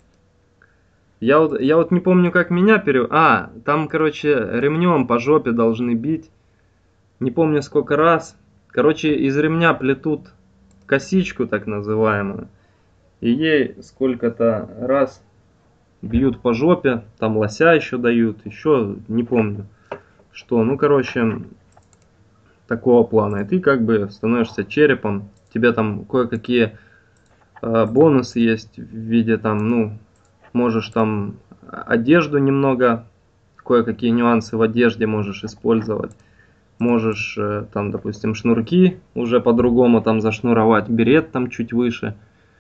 Я вот, я вот не помню, как меня пере... А, там, короче, ремнем по жопе должны бить. Не помню сколько раз. Короче, из ремня плетут косичку, так называемую. И ей сколько-то раз бьют по жопе. Там лося еще дают. Еще не помню что. Ну, короче, такого плана. И ты как бы становишься черепом. У тебя там кое-какие э, бонусы есть в виде там, ну, можешь там одежду немного, кое-какие нюансы в одежде можешь использовать. Можешь э, там, допустим, шнурки уже по-другому там зашнуровать, берет там чуть выше.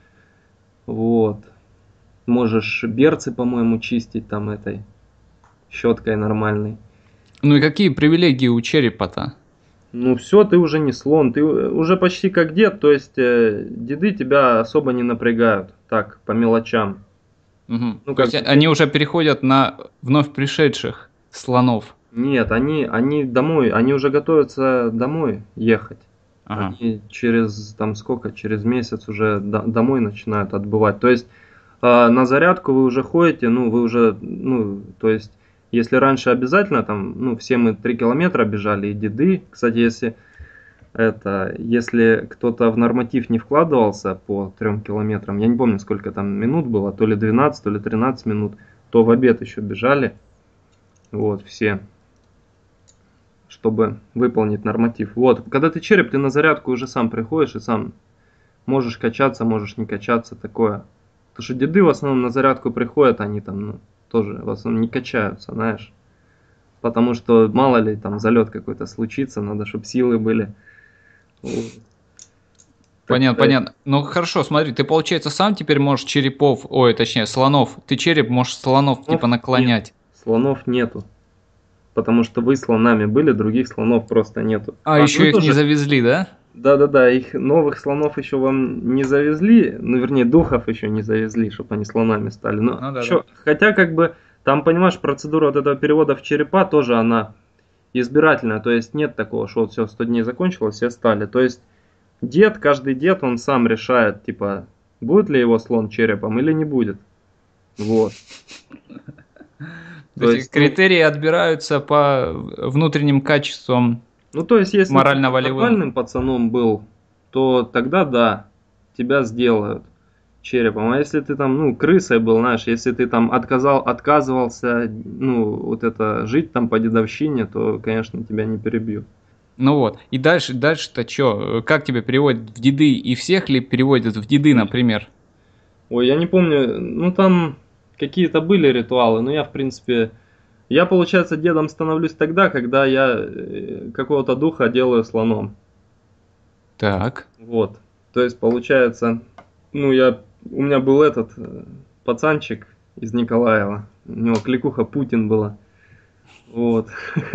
Вот. Можешь берцы, по-моему, чистить там этой щеткой нормальной. Ну и какие привилегии у черепа-то? Ну все, ты уже не слон, ты уже почти как дед, то есть э, деды тебя особо не напрягают, так, по мелочам. Мгм. Ну То есть как а- бы ты... они уже переходят на вновь пришедших слонов. Нет, они, они домой, они уже готовятся домой ехать. Ага. Они через, там сколько, через месяц уже до- домой начинают отбывать. То есть э, на зарядку вы уже ходите, ну, вы уже, ну, то есть, если раньше обязательно, там, ну, все мы три километра бежали, и деды, кстати, если это, если кто-то в норматив не вкладывался по трем километрам, я не помню, сколько там минут было, то ли двенадцать, то ли тринадцать минут, то в обед еще бежали, вот, все, чтобы выполнить норматив. Вот, когда ты череп, ты на зарядку уже сам приходишь и сам можешь качаться, можешь не качаться, такое. Потому что деды в основном на зарядку приходят, они там, ну, тоже в основном не качаются, знаешь. Потому что мало ли там залет какой-то случится, надо, чтобы силы были. Вот. Понятно, Такая... понятно. Ну хорошо, смотри, ты, получается, сам теперь можешь черепов, ой, точнее, слонов, ты череп можешь слонов типа Слонов нет. наклонять. Слонов нету. Потому что вы слонами были, других слонов просто нету. А, А, ну еще их не тоже, завезли, да? да-да-да, их новых слонов еще вам не завезли, ну, вернее, духов еще не завезли, чтобы они слонами стали. Но Ну да, да. еще, хотя, как бы, там, понимаешь, процедура вот этого перевода в черепа тоже она избирательная, то есть нет такого, что вот все, сто дней закончилось, все стали. То есть дед, каждый дед, он сам решает, типа, будет ли его слон черепом или не будет. Вот. То То есть есть, ну, критерии отбираются по внутренним качествам ну, то есть, если ты морально-волевым. нормальным пацаном был, то тогда да, тебя сделают черепом. А если ты там, ну, крысой был, знаешь, если ты там отказал, отказывался, ну, вот это, жить там по дедовщине, то, конечно, тебя не перебьют. Ну вот. И дальше, дальше-то что? Как тебя переводят в деды? И всех ли переводят в деды, например? Ой, я не помню, ну, там какие-то были ритуалы, но я, в принципе, я, получается, дедом становлюсь тогда, когда я э, какого-то духа делаю слоном. Так. Вот. То есть, получается, ну, я, у меня был этот э, пацанчик из Николаева. У него кликуха Путин была. Вот.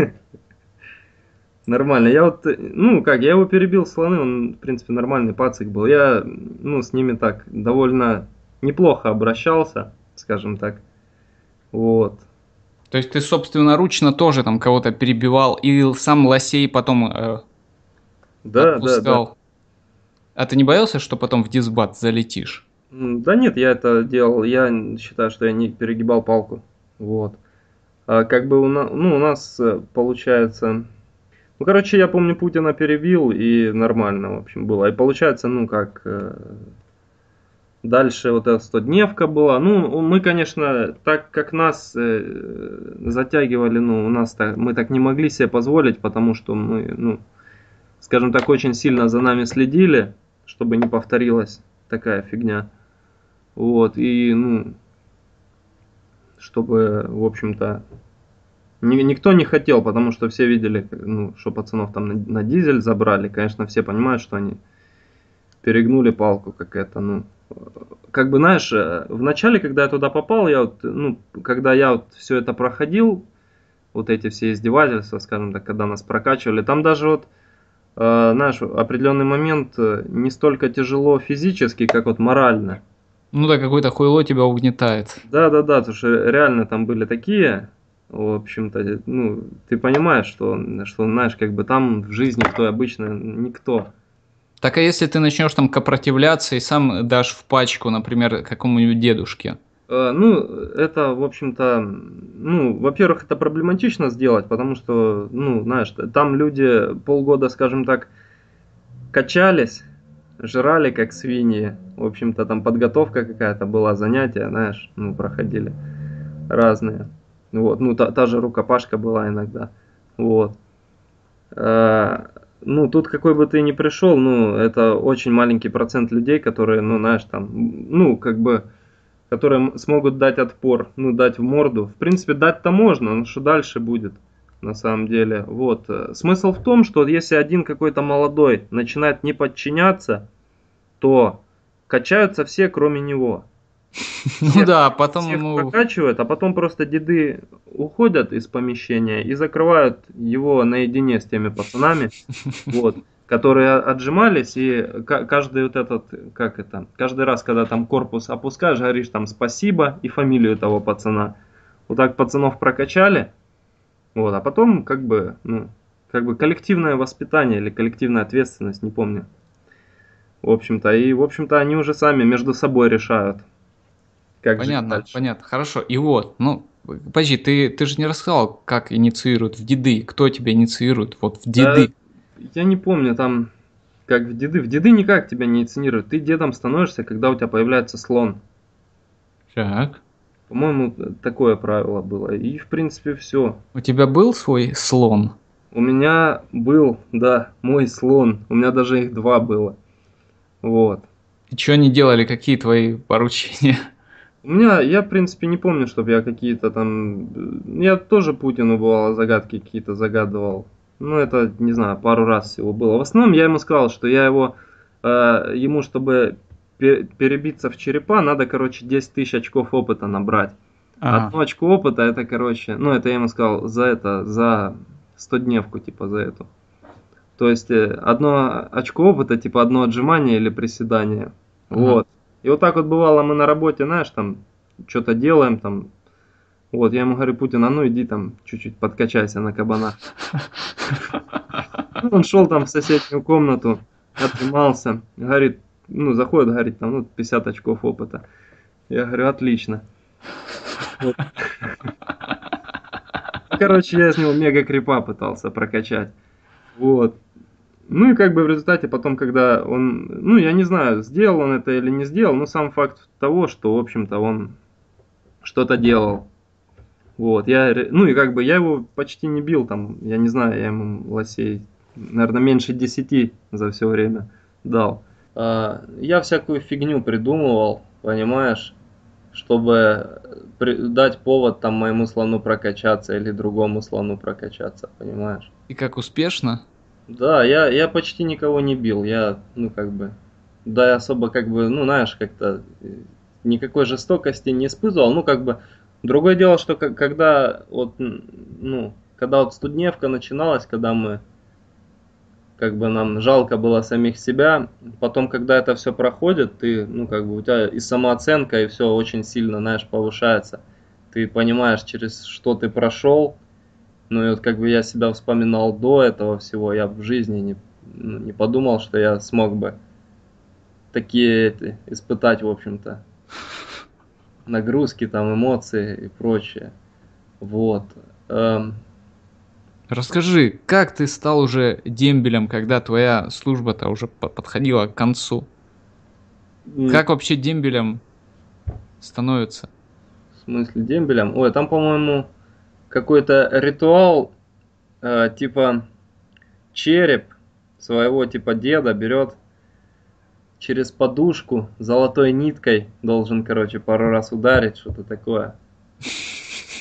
Нормально. Я вот, э, ну, как, я его перебил слоны, он, в принципе, нормальный пацик был. Я, ну, с ними так довольно неплохо обращался, скажем так. Вот. То есть ты собственноручно тоже там кого-то перебивал и сам лосей потом э, Да, да, да. отпускал. А ты не боялся, что потом в дисбат залетишь? М, Да нет, я это делал, я считаю, что я не перегибал палку. Вот. А как бы у нас, ну, у нас э, получается... Ну, короче, я помню, Путина перебил, и нормально, в общем, было. И получается, ну, как... э, Дальше вот эта стодневка была. Ну, мы, конечно, так как нас э, затягивали, ну, у нас так, мы так не могли себе позволить, потому что мы, ну, скажем так, очень сильно за нами следили, чтобы не повторилась такая фигня. Вот, и, ну, чтобы, в общем-то, Ни- никто не хотел, потому что все видели, ну, что пацанов там на, на дизель забрали. Конечно, все понимают, что они перегнули палку, как это, ну, э, как бы, знаешь, э, в начале, когда я туда попал, я вот, ну, когда я вот все это проходил, вот эти все издевательства, скажем так, когда нас прокачивали, там даже вот, э, знаешь, в определенный момент э, не столько тяжело физически, как вот морально. Ну да, какое-то хуйло тебя угнетает. Да, да, да, потому что реально там были такие, в общем-то, ну, ты понимаешь, что, что, знаешь, как бы там в жизни кто обычно никто. Так а если ты начнешь там копротивляться и сам дашь в пачку, например, какому-нибудь дедушке? Э, Ну, это, в общем-то, ну, во-первых, это проблематично сделать, потому что, ну, знаешь, там люди полгода, скажем так, качались, жрали как свиньи. В общем-то, там подготовка какая-то была, занятия, знаешь, ну, проходили разные. Вот, ну, та, та же рукопашка была иногда. Вот. Э, Ну, тут какой бы ты ни пришел, ну, это очень маленький процент людей, которые, ну, знаешь, там, ну, как бы, которые м- смогут дать отпор, ну, дать в морду. В принципе, дать-то можно, но что дальше будет, на самом деле. Вот. э, Смысл в том, что если один какой-то молодой начинает не подчиняться, то качаются все, кроме него. Ну Всех, да, потом всех ему... прокачивают, а потом просто деды уходят из помещения и закрывают его наедине с теми пацанами, вот, которые отжимались, и ка- каждый вот этот, как это, каждый раз, когда там корпус опускаешь, говоришь там спасибо и фамилию того пацана. Вот так пацанов прокачали, вот, а потом как бы, ну, как бы коллективное воспитание или коллективная ответственность, не помню. В общем-то, и, в общем-то, они уже сами между собой решают, как жить Понятно, дальше. понятно, хорошо. И вот, ну, подожди, ты, ты же не рассказал, как инициируют в деды, кто тебя инициирует вот в Да, деды. я не помню, там, как в деды. В деды никак тебя не инициируют. Ты дедом становишься, когда у тебя появляется слон. Так. По-моему, такое правило было. И, в принципе, все. У тебя был свой слон? У меня был, да, мой слон. У меня даже их два было. Вот. И что они делали, какие твои поручения? У меня, я, в принципе, не помню, чтобы я какие-то там... э, Я тоже Путину, бывало, загадки какие-то загадывал. Ну, это, не знаю, пару раз всего было. В основном я ему сказал, что я его... э, ему, чтобы пе- перебиться в черепа, надо, короче, десять тысяч очков опыта набрать. Ага. Одно очко опыта, это, короче... Ну, это я ему сказал за это, за стодневку, типа, за эту. То есть, э, одно очко опыта, типа, одно отжимание или приседание. Ага. Вот. И вот так вот бывало, мы на работе, знаешь, там, что-то делаем, там, вот, я ему говорю, Путин, а ну иди там, чуть-чуть подкачайся на кабанах. Ну, он шел там в соседнюю комнату, отжимался, говорит, ну, заходит, говорит, там, ну, пятьдесят очков опыта. Я говорю, отлично. Вот. Ну, короче, я из него мега крипа пытался прокачать. Вот. Ну и как бы в результате потом, когда он, ну я не знаю, сделал он это или не сделал, но сам факт того, что, в общем-то, он что-то делал. Вот, я, ре- ну и как бы я его почти не бил, там, я не знаю, я ему лосей, наверное, меньше десяти за все время дал. А, я всякую фигню придумывал, понимаешь, чтобы при- дать повод там моему слону прокачаться или другому слону прокачаться, понимаешь? И как успешно? Да, я, я почти никого не бил, я, ну, как бы, да, я особо, как бы, ну, знаешь, как-то э, никакой жестокости не испытывал, ну, как бы, другое дело, что ка- когда, вот, м, ну, когда вот студневка начиналась, когда мы, как бы, нам жалко было самих себя, потом, когда это все проходит, ты, ну, как бы, у тебя и самооценка, и все очень сильно, знаешь, повышается, ты понимаешь, через что ты прошел. Ну и вот как бы я себя вспоминал до этого всего, я в жизни не, ну, не подумал, что я смог бы такие эти, испытать, в общем-то, нагрузки, там, эмоции и прочее. Вот. Эм, Расскажи, как ты стал уже дембелем, когда твоя служба-то уже по- подходила к концу? м, Как вообще дембелем становится? в смысле дембелем? Ой, там, по-моему, какой-то ритуал, э, типа череп своего типа деда берет через подушку золотой ниткой, должен, короче, пару раз ударить, что-то такое.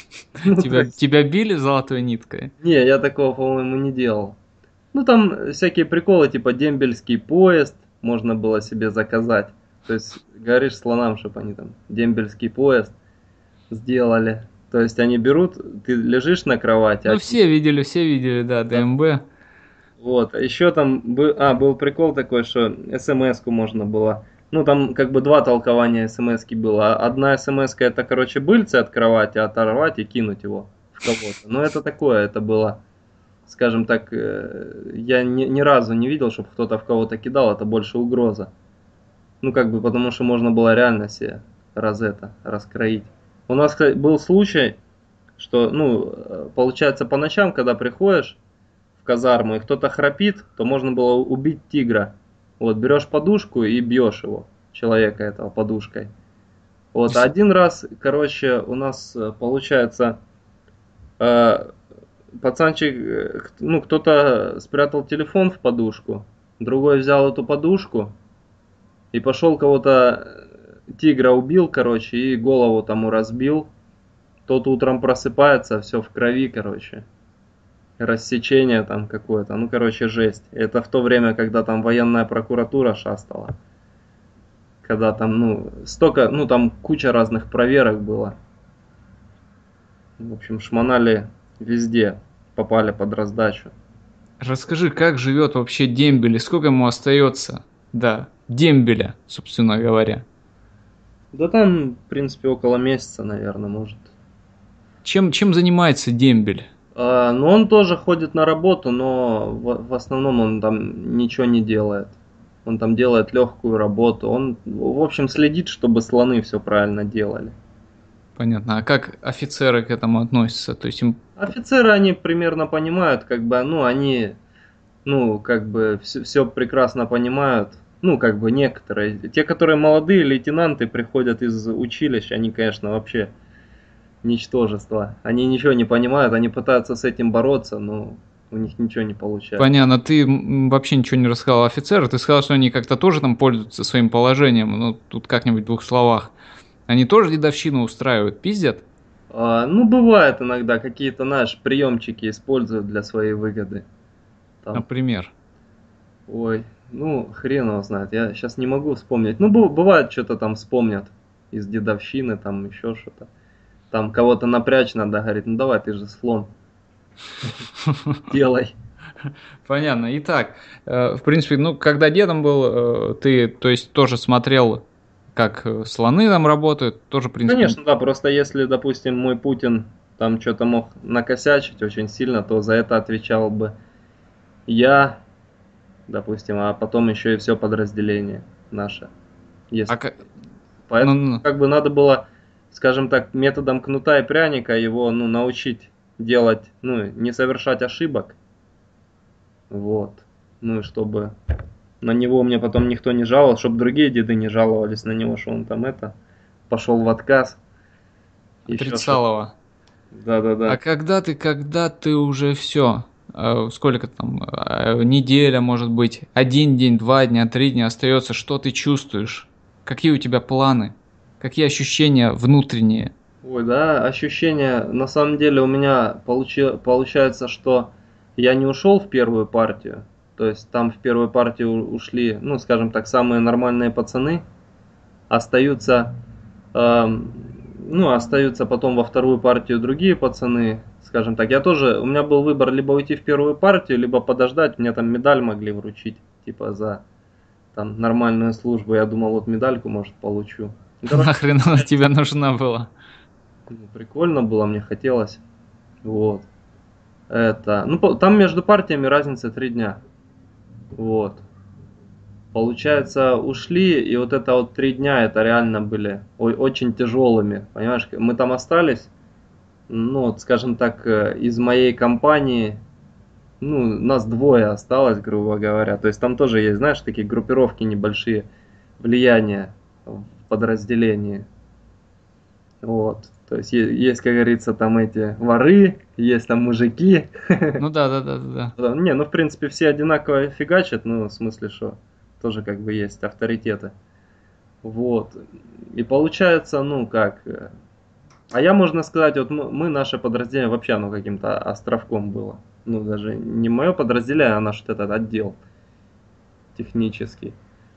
Ну, то Тебя, есть, тебя били золотой ниткой? не, я такого, по-моему, не делал. Ну, там всякие приколы, типа дембельский поезд можно было себе заказать. То есть, говоришь слонам, чтобы они там дембельский поезд сделали. То есть, они берут, ты лежишь на кровати, а Ну, все видели, все видели, да, ДМБ. вот, еще там был, а, был прикол такой, что смс-ку можно было. Ну, там как бы два толкования смс-ки было. Одна смс-ка это, короче, быльце от кровати оторвать и кинуть его в кого-то. Но это такое, это было, скажем так, э, я ни, ни разу не видел, чтобы кто-то в кого-то кидал, это больше угроза. Ну, как бы, потому что можно было реально себе раз это, раскроить. У нас кстати, был случай, что, ну, э, получается, по ночам, когда приходишь в казарму и кто-то храпит, то можно было убить тигра. Вот, берешь подушку и бьешь его, человека этого, подушкой. Вот, а один раз, короче, у нас э, получается, э, пацанчик, э, к- ну, кто-то спрятал телефон в подушку, другой взял эту подушку и пошел кого-то, э, тигра убил, короче, и голову тому разбил. Тот утром просыпается, все в крови, короче. Рассечение там какое-то, ну, короче, жесть. Это в то время, когда там военная прокуратура шастала. Когда там, ну, столько, ну, там куча разных проверок было. В общем, шмонали везде, попали под раздачу. Расскажи, как живет вообще дембель и сколько ему остается, да, дембеля, собственно говоря. Да там, в принципе, около месяца, наверное, может. Чем, чем занимается дембель? А, но он тоже ходит на работу, но в, в основном он там ничего не делает. Он там делает легкую работу. Он, в общем, следит, чтобы слоны все правильно делали. Понятно. А как офицеры к этому относятся? То есть им... Офицеры, они примерно понимают, как бы, ну, они, ну, как бы, все, все прекрасно понимают. Ну, как бы, некоторые. Те, которые молодые лейтенанты приходят из училища, они, конечно, вообще ничтожество. Они ничего не понимают, они пытаются с этим бороться, но у них ничего не получается. Понятно, ты м, вообще ничего не рассказал офицеру, ты сказал, что они как-то тоже там пользуются своим положением, ну, тут как-нибудь в двух словах. Они тоже дедовщину устраивают, пиздят? А, ну, бывает иногда, какие-то, знаешь, приемчики используют для своей выгоды. Там, Например. ой, ну, хрен его знает, я сейчас не могу вспомнить. Ну, бу- бывает, что-то там вспомнят из дедовщины, там еще что-то. Там кого-то напрячь надо, говорит, ну давай, ты же слон, делай. Понятно. Итак, э, в принципе, ну, когда дедом был, э, ты, то есть, тоже смотрел, как э, слоны там работают, тоже, в принципе, Конечно, да, просто если, допустим, мой Путин там что-то мог накосячить очень сильно, то за это отвечал бы я, допустим, а потом еще и все подразделение наше. а Если... ка- ну, Поэтому ну, как бы надо было, скажем так, методом кнута и пряника его, ну, научить делать, ну, не совершать ошибок. Вот. Ну и чтобы на него мне потом никто не жаловал, чтобы другие деды не жаловались на него, что он там это пошел в отказ, еще что-то. отрицал его. А Да-да-да. когда ты, когда ты уже все, сколько там, э, неделя, может быть, один день, два дня, три дня остается, что ты чувствуешь? Какие у тебя планы? Какие ощущения внутренние? Ой, да, ощущение, на самом деле у меня получи- получается, что я не ушел в первую партию, то есть там в первую партию у- ушли, ну, скажем так, самые нормальные пацаны, остаются, эм, ну, остаются потом во вторую партию другие пацаны, скажем так. Я тоже, у меня был выбор либо уйти в первую партию, либо подождать, мне там медаль могли вручить, типа за там нормальную службу. Я думал, вот медальку, может, получу. Ну, короче, Нахрен она тебе нужна была? ну, прикольно было, мне хотелось. Вот. Это, ну, по- там между партиями разница три дня. Вот. Получается, ушли, и вот это вот три дня, это реально были о- очень тяжелыми, понимаешь? Мы там остались, ну, вот, скажем так, э, из моей компании, ну, нас двое осталось, грубо говоря. То есть там тоже есть, знаешь, такие группировки небольшие, влияния в подразделении. Вот. То есть е- есть, как говорится, там эти воры, есть там мужики. Ну да, да, да, да, да. Да, не, ну, в принципе, все одинаково фигачат, ну, в смысле, что тоже как бы есть авторитеты. Вот. И получается, ну, как, э, А я, можно сказать, вот мы, мы, наше подразделение вообще оно каким-то островком было. Ну, даже не мое подразделение, а наш вот этот отдел технический.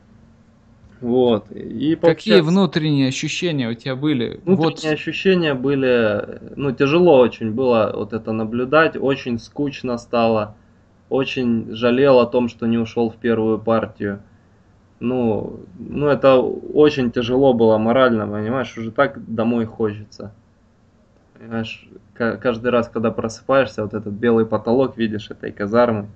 Вот. И Какие получается, внутренние ощущения у тебя были? Вот, внутренние ощущения были, ну, тяжело очень было вот это наблюдать, очень скучно стало, очень жалел о том, что не ушел в первую партию. Ну, ну, это очень тяжело было морально, понимаешь, уже так домой хочется. Понимаешь, каждый раз, когда просыпаешься, вот этот белый потолок видишь этой казармы,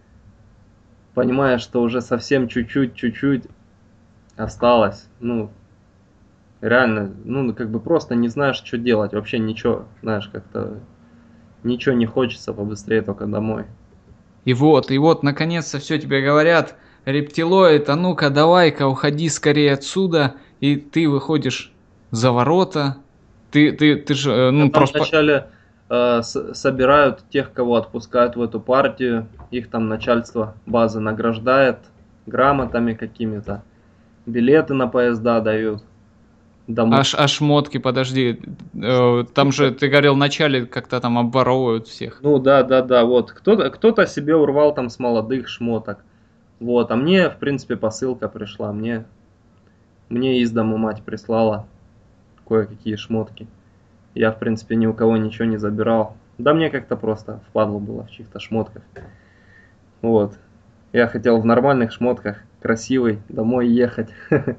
понимаешь, что уже совсем чуть-чуть, чуть-чуть осталось. Ну, реально, ну, как бы просто не знаешь, что делать. Вообще ничего, знаешь, как-то ничего не хочется побыстрее только домой. и вот, и вот, наконец-то все тебе говорят, рептилоид, а ну-ка, давай-ка, уходи скорее отсюда, и ты выходишь за ворота, ты, ты, ты же, э, А ну, там просто... вначале э, с- собирают тех, кого отпускают в эту партию, их там начальство базы награждает грамотами какими-то, билеты на поезда дают домой. Аж, аж шмотки, подожди, э, там же, ты говорил, вначале как-то там обворовывают всех. Ну да, да, да, вот. Кто-то кто-то себе урвал там с молодых шмоток. Вот, а мне, в принципе, посылка пришла. Мне, мне из дому мать прислала кое-какие шмотки. Я, в принципе, ни у кого ничего не забирал. Да мне как-то просто впадло было в чьих-то шмотках. Вот. Я хотел в нормальных шмотках, красивый, домой ехать.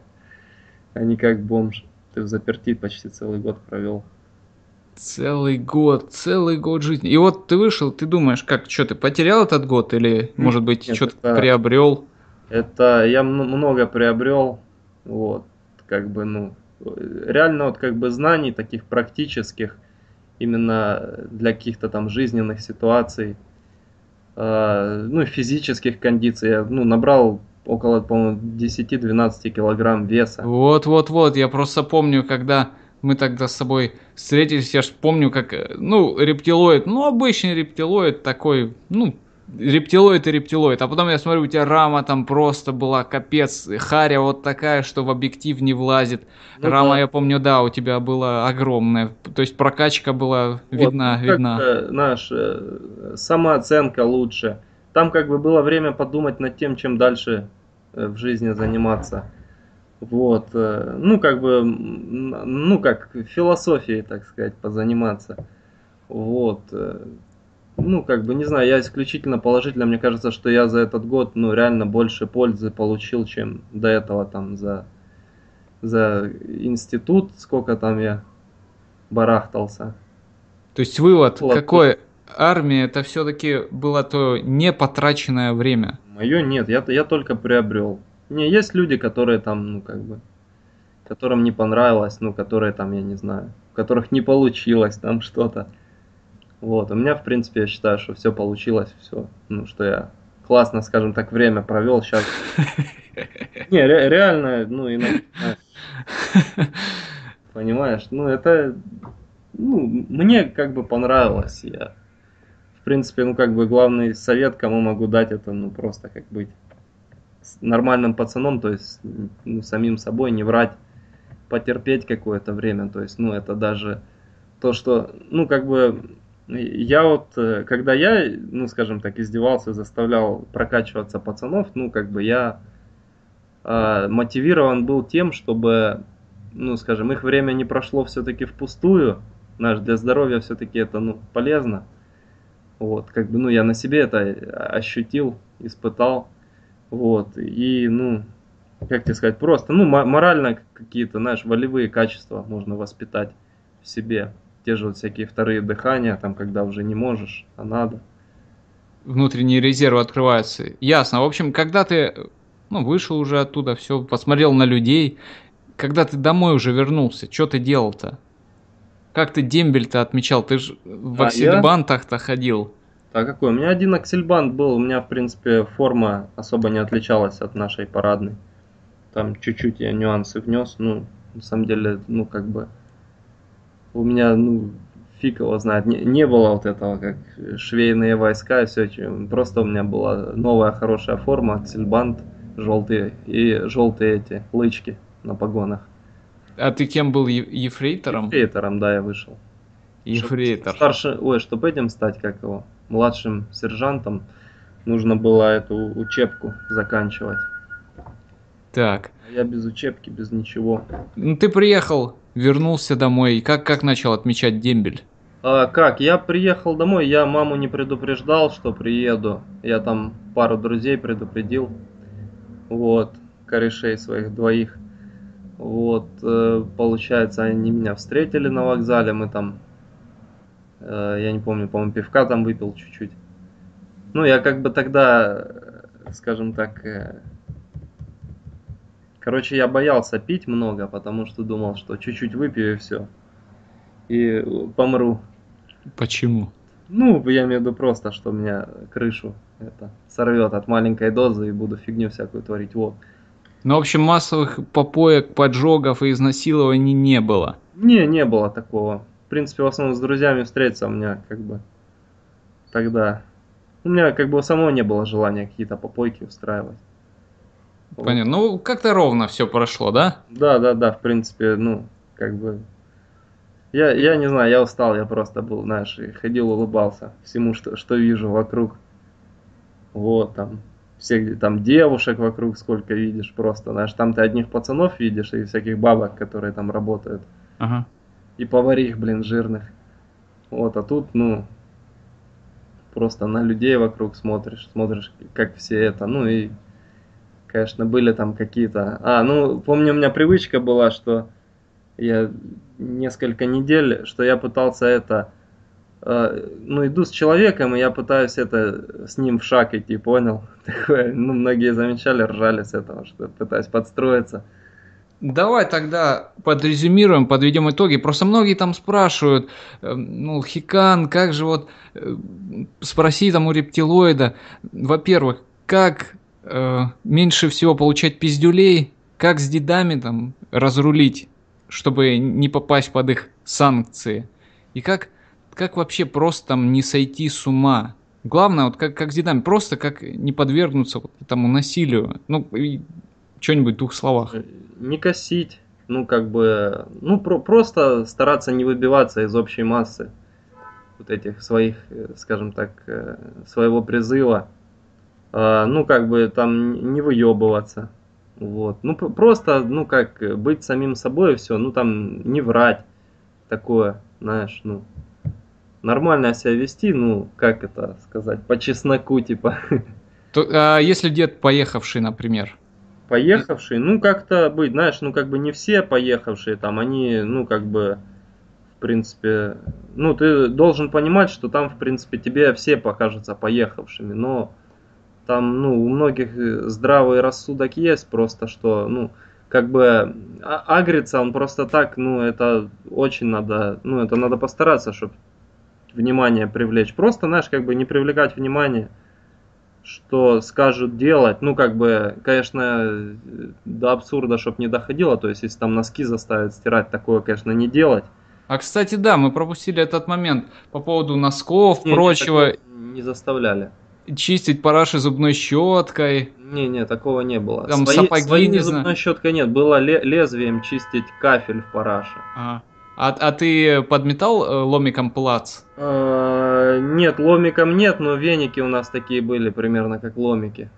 А не как бомж. Ты в заперти почти целый год провел. Целый год, целый год жизни. И вот ты вышел, ты думаешь, как, что, ты потерял этот год или, Нет, может быть, нет, что-то это, приобрел? это я м- много приобрел. Вот. Как бы, ну, реально вот как бы знаний таких практических, именно для каких-то там жизненных ситуаций, э, ну, физических кондиций. Я, ну, набрал около, по-моему, десять-двенадцать килограмм веса. Вот-вот-вот, я просто помню, когда мы тогда с собой встретились, я ж помню, как, э, ну, рептилоид, ну, обычный рептилоид такой, ну, рептилоид и рептилоид. А потом я смотрю, у тебя рама там просто была капец, харя вот такая, что в объектив не влазит. Ну Рама, да. я помню, да, у тебя была огромная, то есть прокачка была Вот, видна, ну как видна. бы, знаешь, э, самооценка лучше. Там как бы было время подумать над тем, чем дальше э, в жизни заниматься. Вот, э, ну как бы, м, ну как философией, так сказать, позаниматься. Вот, э, ну как бы, не знаю, я исключительно положительно, мне кажется, что я за этот год, ну реально больше пользы получил, чем до этого там за, за институт, сколько там я барахтался. То есть вывод Было тоже. какой? Армия это все-таки было то непотраченное время. Мое нет, я, я только приобрел. Не, есть люди, которые там, ну, как бы, которым не понравилось, ну, которые там, я не знаю, у которых не получилось там что-то. Вот, у меня, в принципе, я считаю, что все получилось, все, ну, что я классно, скажем так, время провел сейчас. Не, ре- реально, ну, иногда, знаешь, понимаешь, ну, это, ну, мне как бы понравилось, я, в принципе, ну, как бы, главный совет, кому могу дать, это, ну, просто как быть с нормальным пацаном, то есть, ну, самим собой, не врать, потерпеть какое-то время, то есть, ну, это даже то, что, ну, как бы, я вот, э, когда я, ну, скажем так, издевался, заставлял прокачиваться пацанов, ну, как бы я э, мотивирован был тем, чтобы, ну, скажем, их время не прошло все-таки впустую, наш для здоровья все-таки это, ну, полезно, вот, как бы, ну, я на себе это ощутил, испытал, вот, и, ну, как тебе сказать, просто, ну, морально какие-то, знаешь, волевые качества можно воспитать в себе. Те же вот всякие вторые дыхания, там, когда уже не можешь, а надо. Внутренние резервы открываются. Ясно. В общем, когда ты, ну, вышел уже оттуда, все, посмотрел на людей, когда ты домой уже вернулся, что ты делал-то? Как ты дембель-то отмечал? Ты же в А я, аксельбантах-то ходил. а какой? У меня один аксельбант был, у меня, в принципе, форма особо не отличалась от нашей парадной. Там чуть-чуть я нюансы внес, ну, на самом деле, ну, как бы, у меня, ну, фиг его знает, не, не было вот этого, как швейные войска и все, просто у меня была новая хорошая форма, аксельбант желтый и желтые эти лычки на погонах. А ты кем был? Е- ефрейтором? Ефрейтором, да, я вышел. Чтоб Ефрейтор. старше, ой, чтобы этим стать, как его, младшим сержантом, нужно было эту учебку заканчивать. Так. А я без учебки, без ничего. Ну ты приехал, вернулся домой. Как, как начал отмечать дембель? А как? Я приехал домой, я маму не предупреждал, что приеду. Я там пару друзей предупредил. Вот, корешей своих двоих. Вот, э, получается, они меня встретили на вокзале, мы там, э, я не помню, по-моему, пивка там выпил чуть-чуть. Ну, я как бы тогда, э, скажем так, э, короче, я боялся пить много, потому что думал, что чуть-чуть выпью и все. И помру. Почему? Ну, я имею в виду просто, что меня крышу это сорвет от маленькой дозы и буду фигню всякую творить. Вот. Ну, в общем, массовых попоек, поджогов и изнасилований не было. Не, не было такого. В принципе, в основном с друзьями встретиться у меня как бы тогда. У меня как бы у самого не было желания какие-то попойки устраивать. Вот. Понятно. Ну, как-то ровно все прошло, да? Да, да, да, в принципе, ну, как бы. Я, я не знаю, я устал, я просто был, знаешь, и ходил, улыбался всему, что, что вижу вокруг. Вот, там, всех, там девушек вокруг сколько видишь просто, знаешь, там ты одних пацанов видишь и всяких бабок, которые там работают. Ага. И поварих, блин, жирных. Вот, а тут, ну, просто на людей вокруг смотришь, смотришь, как все это, ну и, конечно, были там какие-то... А, ну, помню, у меня привычка была, что я несколько недель, что я пытался это... э, ну, иду с человеком, и я пытаюсь это с ним в шаг идти, понял? Такое, ну, многие замечали, ржали с этого, что пытаюсь подстроиться. Давай тогда подрезюмируем, подведем итоги. Просто многие там спрашивают, э, ну, Хикан, как же вот, э, спроси там у рептилоида, во-первых, как э, меньше всего получать пиздюлей, как с дедами там разрулить, чтобы не попасть под их санкции, и как, как вообще просто там не сойти с ума. Главное, вот как, как с дедами, просто как не подвергнуться вот этому насилию. Ну, и что-нибудь в двух словах. Не косить, ну, как бы, ну, про- просто стараться не выбиваться из общей массы вот этих своих, э, скажем так, э, своего призыва. А, ну, как бы там не выебываться. Вот. Ну, п- просто, ну, как э, быть самим собой и все. Ну, там не врать. Такое, знаешь, ну, нормально себя вести, ну, как это сказать, по чесноку, типа. То, а если дед поехавший, например? Поехавшие, ну, как-то быть, знаешь, ну, как бы не все поехавшие там, они, ну, как бы, в принципе, ну, ты должен понимать, что там, в принципе, тебе все покажутся поехавшими, но там, ну, у многих э, здравый рассудок есть, просто что, ну, как бы а- агриться он просто так, ну, это очень надо, ну, это надо постараться, чтобы внимание привлечь. Просто, знаешь, как бы не привлекать внимание, что скажут делать, ну, как бы, конечно, э, до абсурда, чтобы не доходило, то есть, если там носки заставят стирать, такое, конечно, не делать. А, кстати, да, мы пропустили этот момент по поводу носков, Не, не, такого прочего, не заставляли. чистить параши зубной щеткой, Не, не, такого не было. там Свои, сапоги, своими не знаю. зубной щеткой нет, было ле- лезвием чистить кафель в параше. А, а, а ты подметал э, ломиком плац? А, нет, ломиком нет, но веники у нас такие были, примерно как ломики.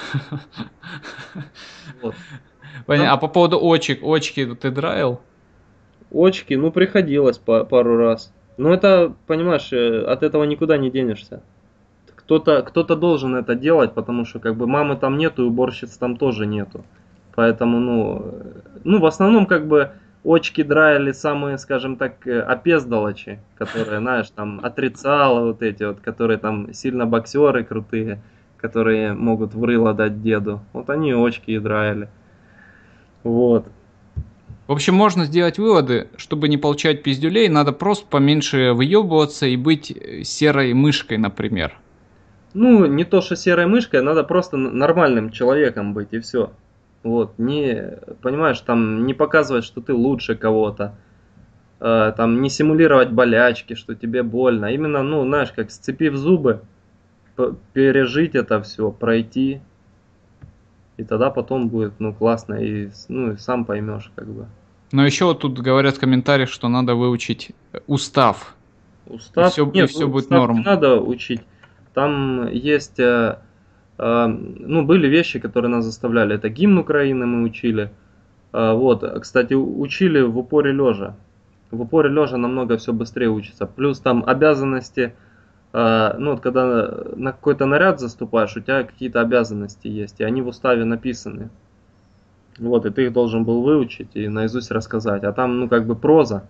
Вот. Понятно. Там А по поводу очек, очки ты драил? очки, ну, приходилось по- пару раз. Но это, понимаешь, э, от этого никуда не денешься. Кто-то кто-то должен это делать, потому что как бы мамы там нету, и уборщиц там тоже нету. Поэтому, ну, э, ну, в основном как бы очки драили самые, скажем так, э, опездалочи, которые, знаешь, там отрицало вот эти вот, которые там сильно боксеры крутые, которые могут в рыло дать деду. Вот они очки и драили. Вот. В общем, можно сделать выводы, чтобы не получать пиздюлей, надо просто поменьше выебываться и быть э, серой мышкой, например. Ну, не то, что серой мышкой, надо просто н- нормальным человеком быть, и все. Вот, не, понимаешь, там не показывать, что ты лучше кого-то, э, там не симулировать болячки, что тебе больно. А именно, ну, знаешь, как сцепив зубы, п- пережить это все, пройти, и тогда потом будет, ну, классно, и, с- ну, и сам поймешь, как бы. Но еще вот тут говорят в комментариях, что надо выучить устав. Устав? И все, Нет, и все ну, будет устав норм. не надо учить. Там есть, э, э, ну, были вещи, которые нас заставляли. Это гимн Украины мы учили. Э, вот, кстати, учили в упоре лежа. В упоре лежа намного все быстрее учится. Плюс там обязанности, э, ну, вот когда на какой-то наряд заступаешь, у тебя какие-то обязанности есть, и они в уставе написаны. Вот, и ты их должен был выучить и наизусть рассказать. А там, ну, как бы проза.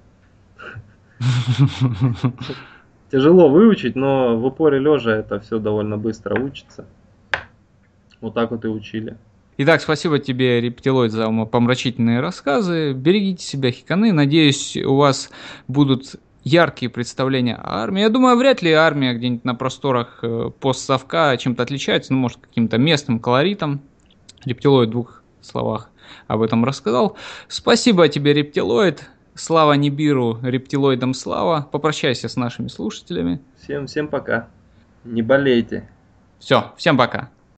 Тяжело выучить, но в упоре лежа это все довольно быстро учится. Вот так вот и учили. Итак, спасибо тебе, Рептилоид, за помрачительные рассказы. Берегите себя, хиканы. Надеюсь, у вас будут яркие представления о армии. Я думаю, вряд ли армия где-нибудь на просторах э, постсовка чем-то отличается. Ну, может, каким-то местным колоритом. Рептилоид в двух словах об этом рассказал. Спасибо тебе, Рептилоид. Слава Нибиру, рептилоидам слава. Попрощайся с нашими слушателями. Всем, всем пока. Не болейте. Все, всем пока.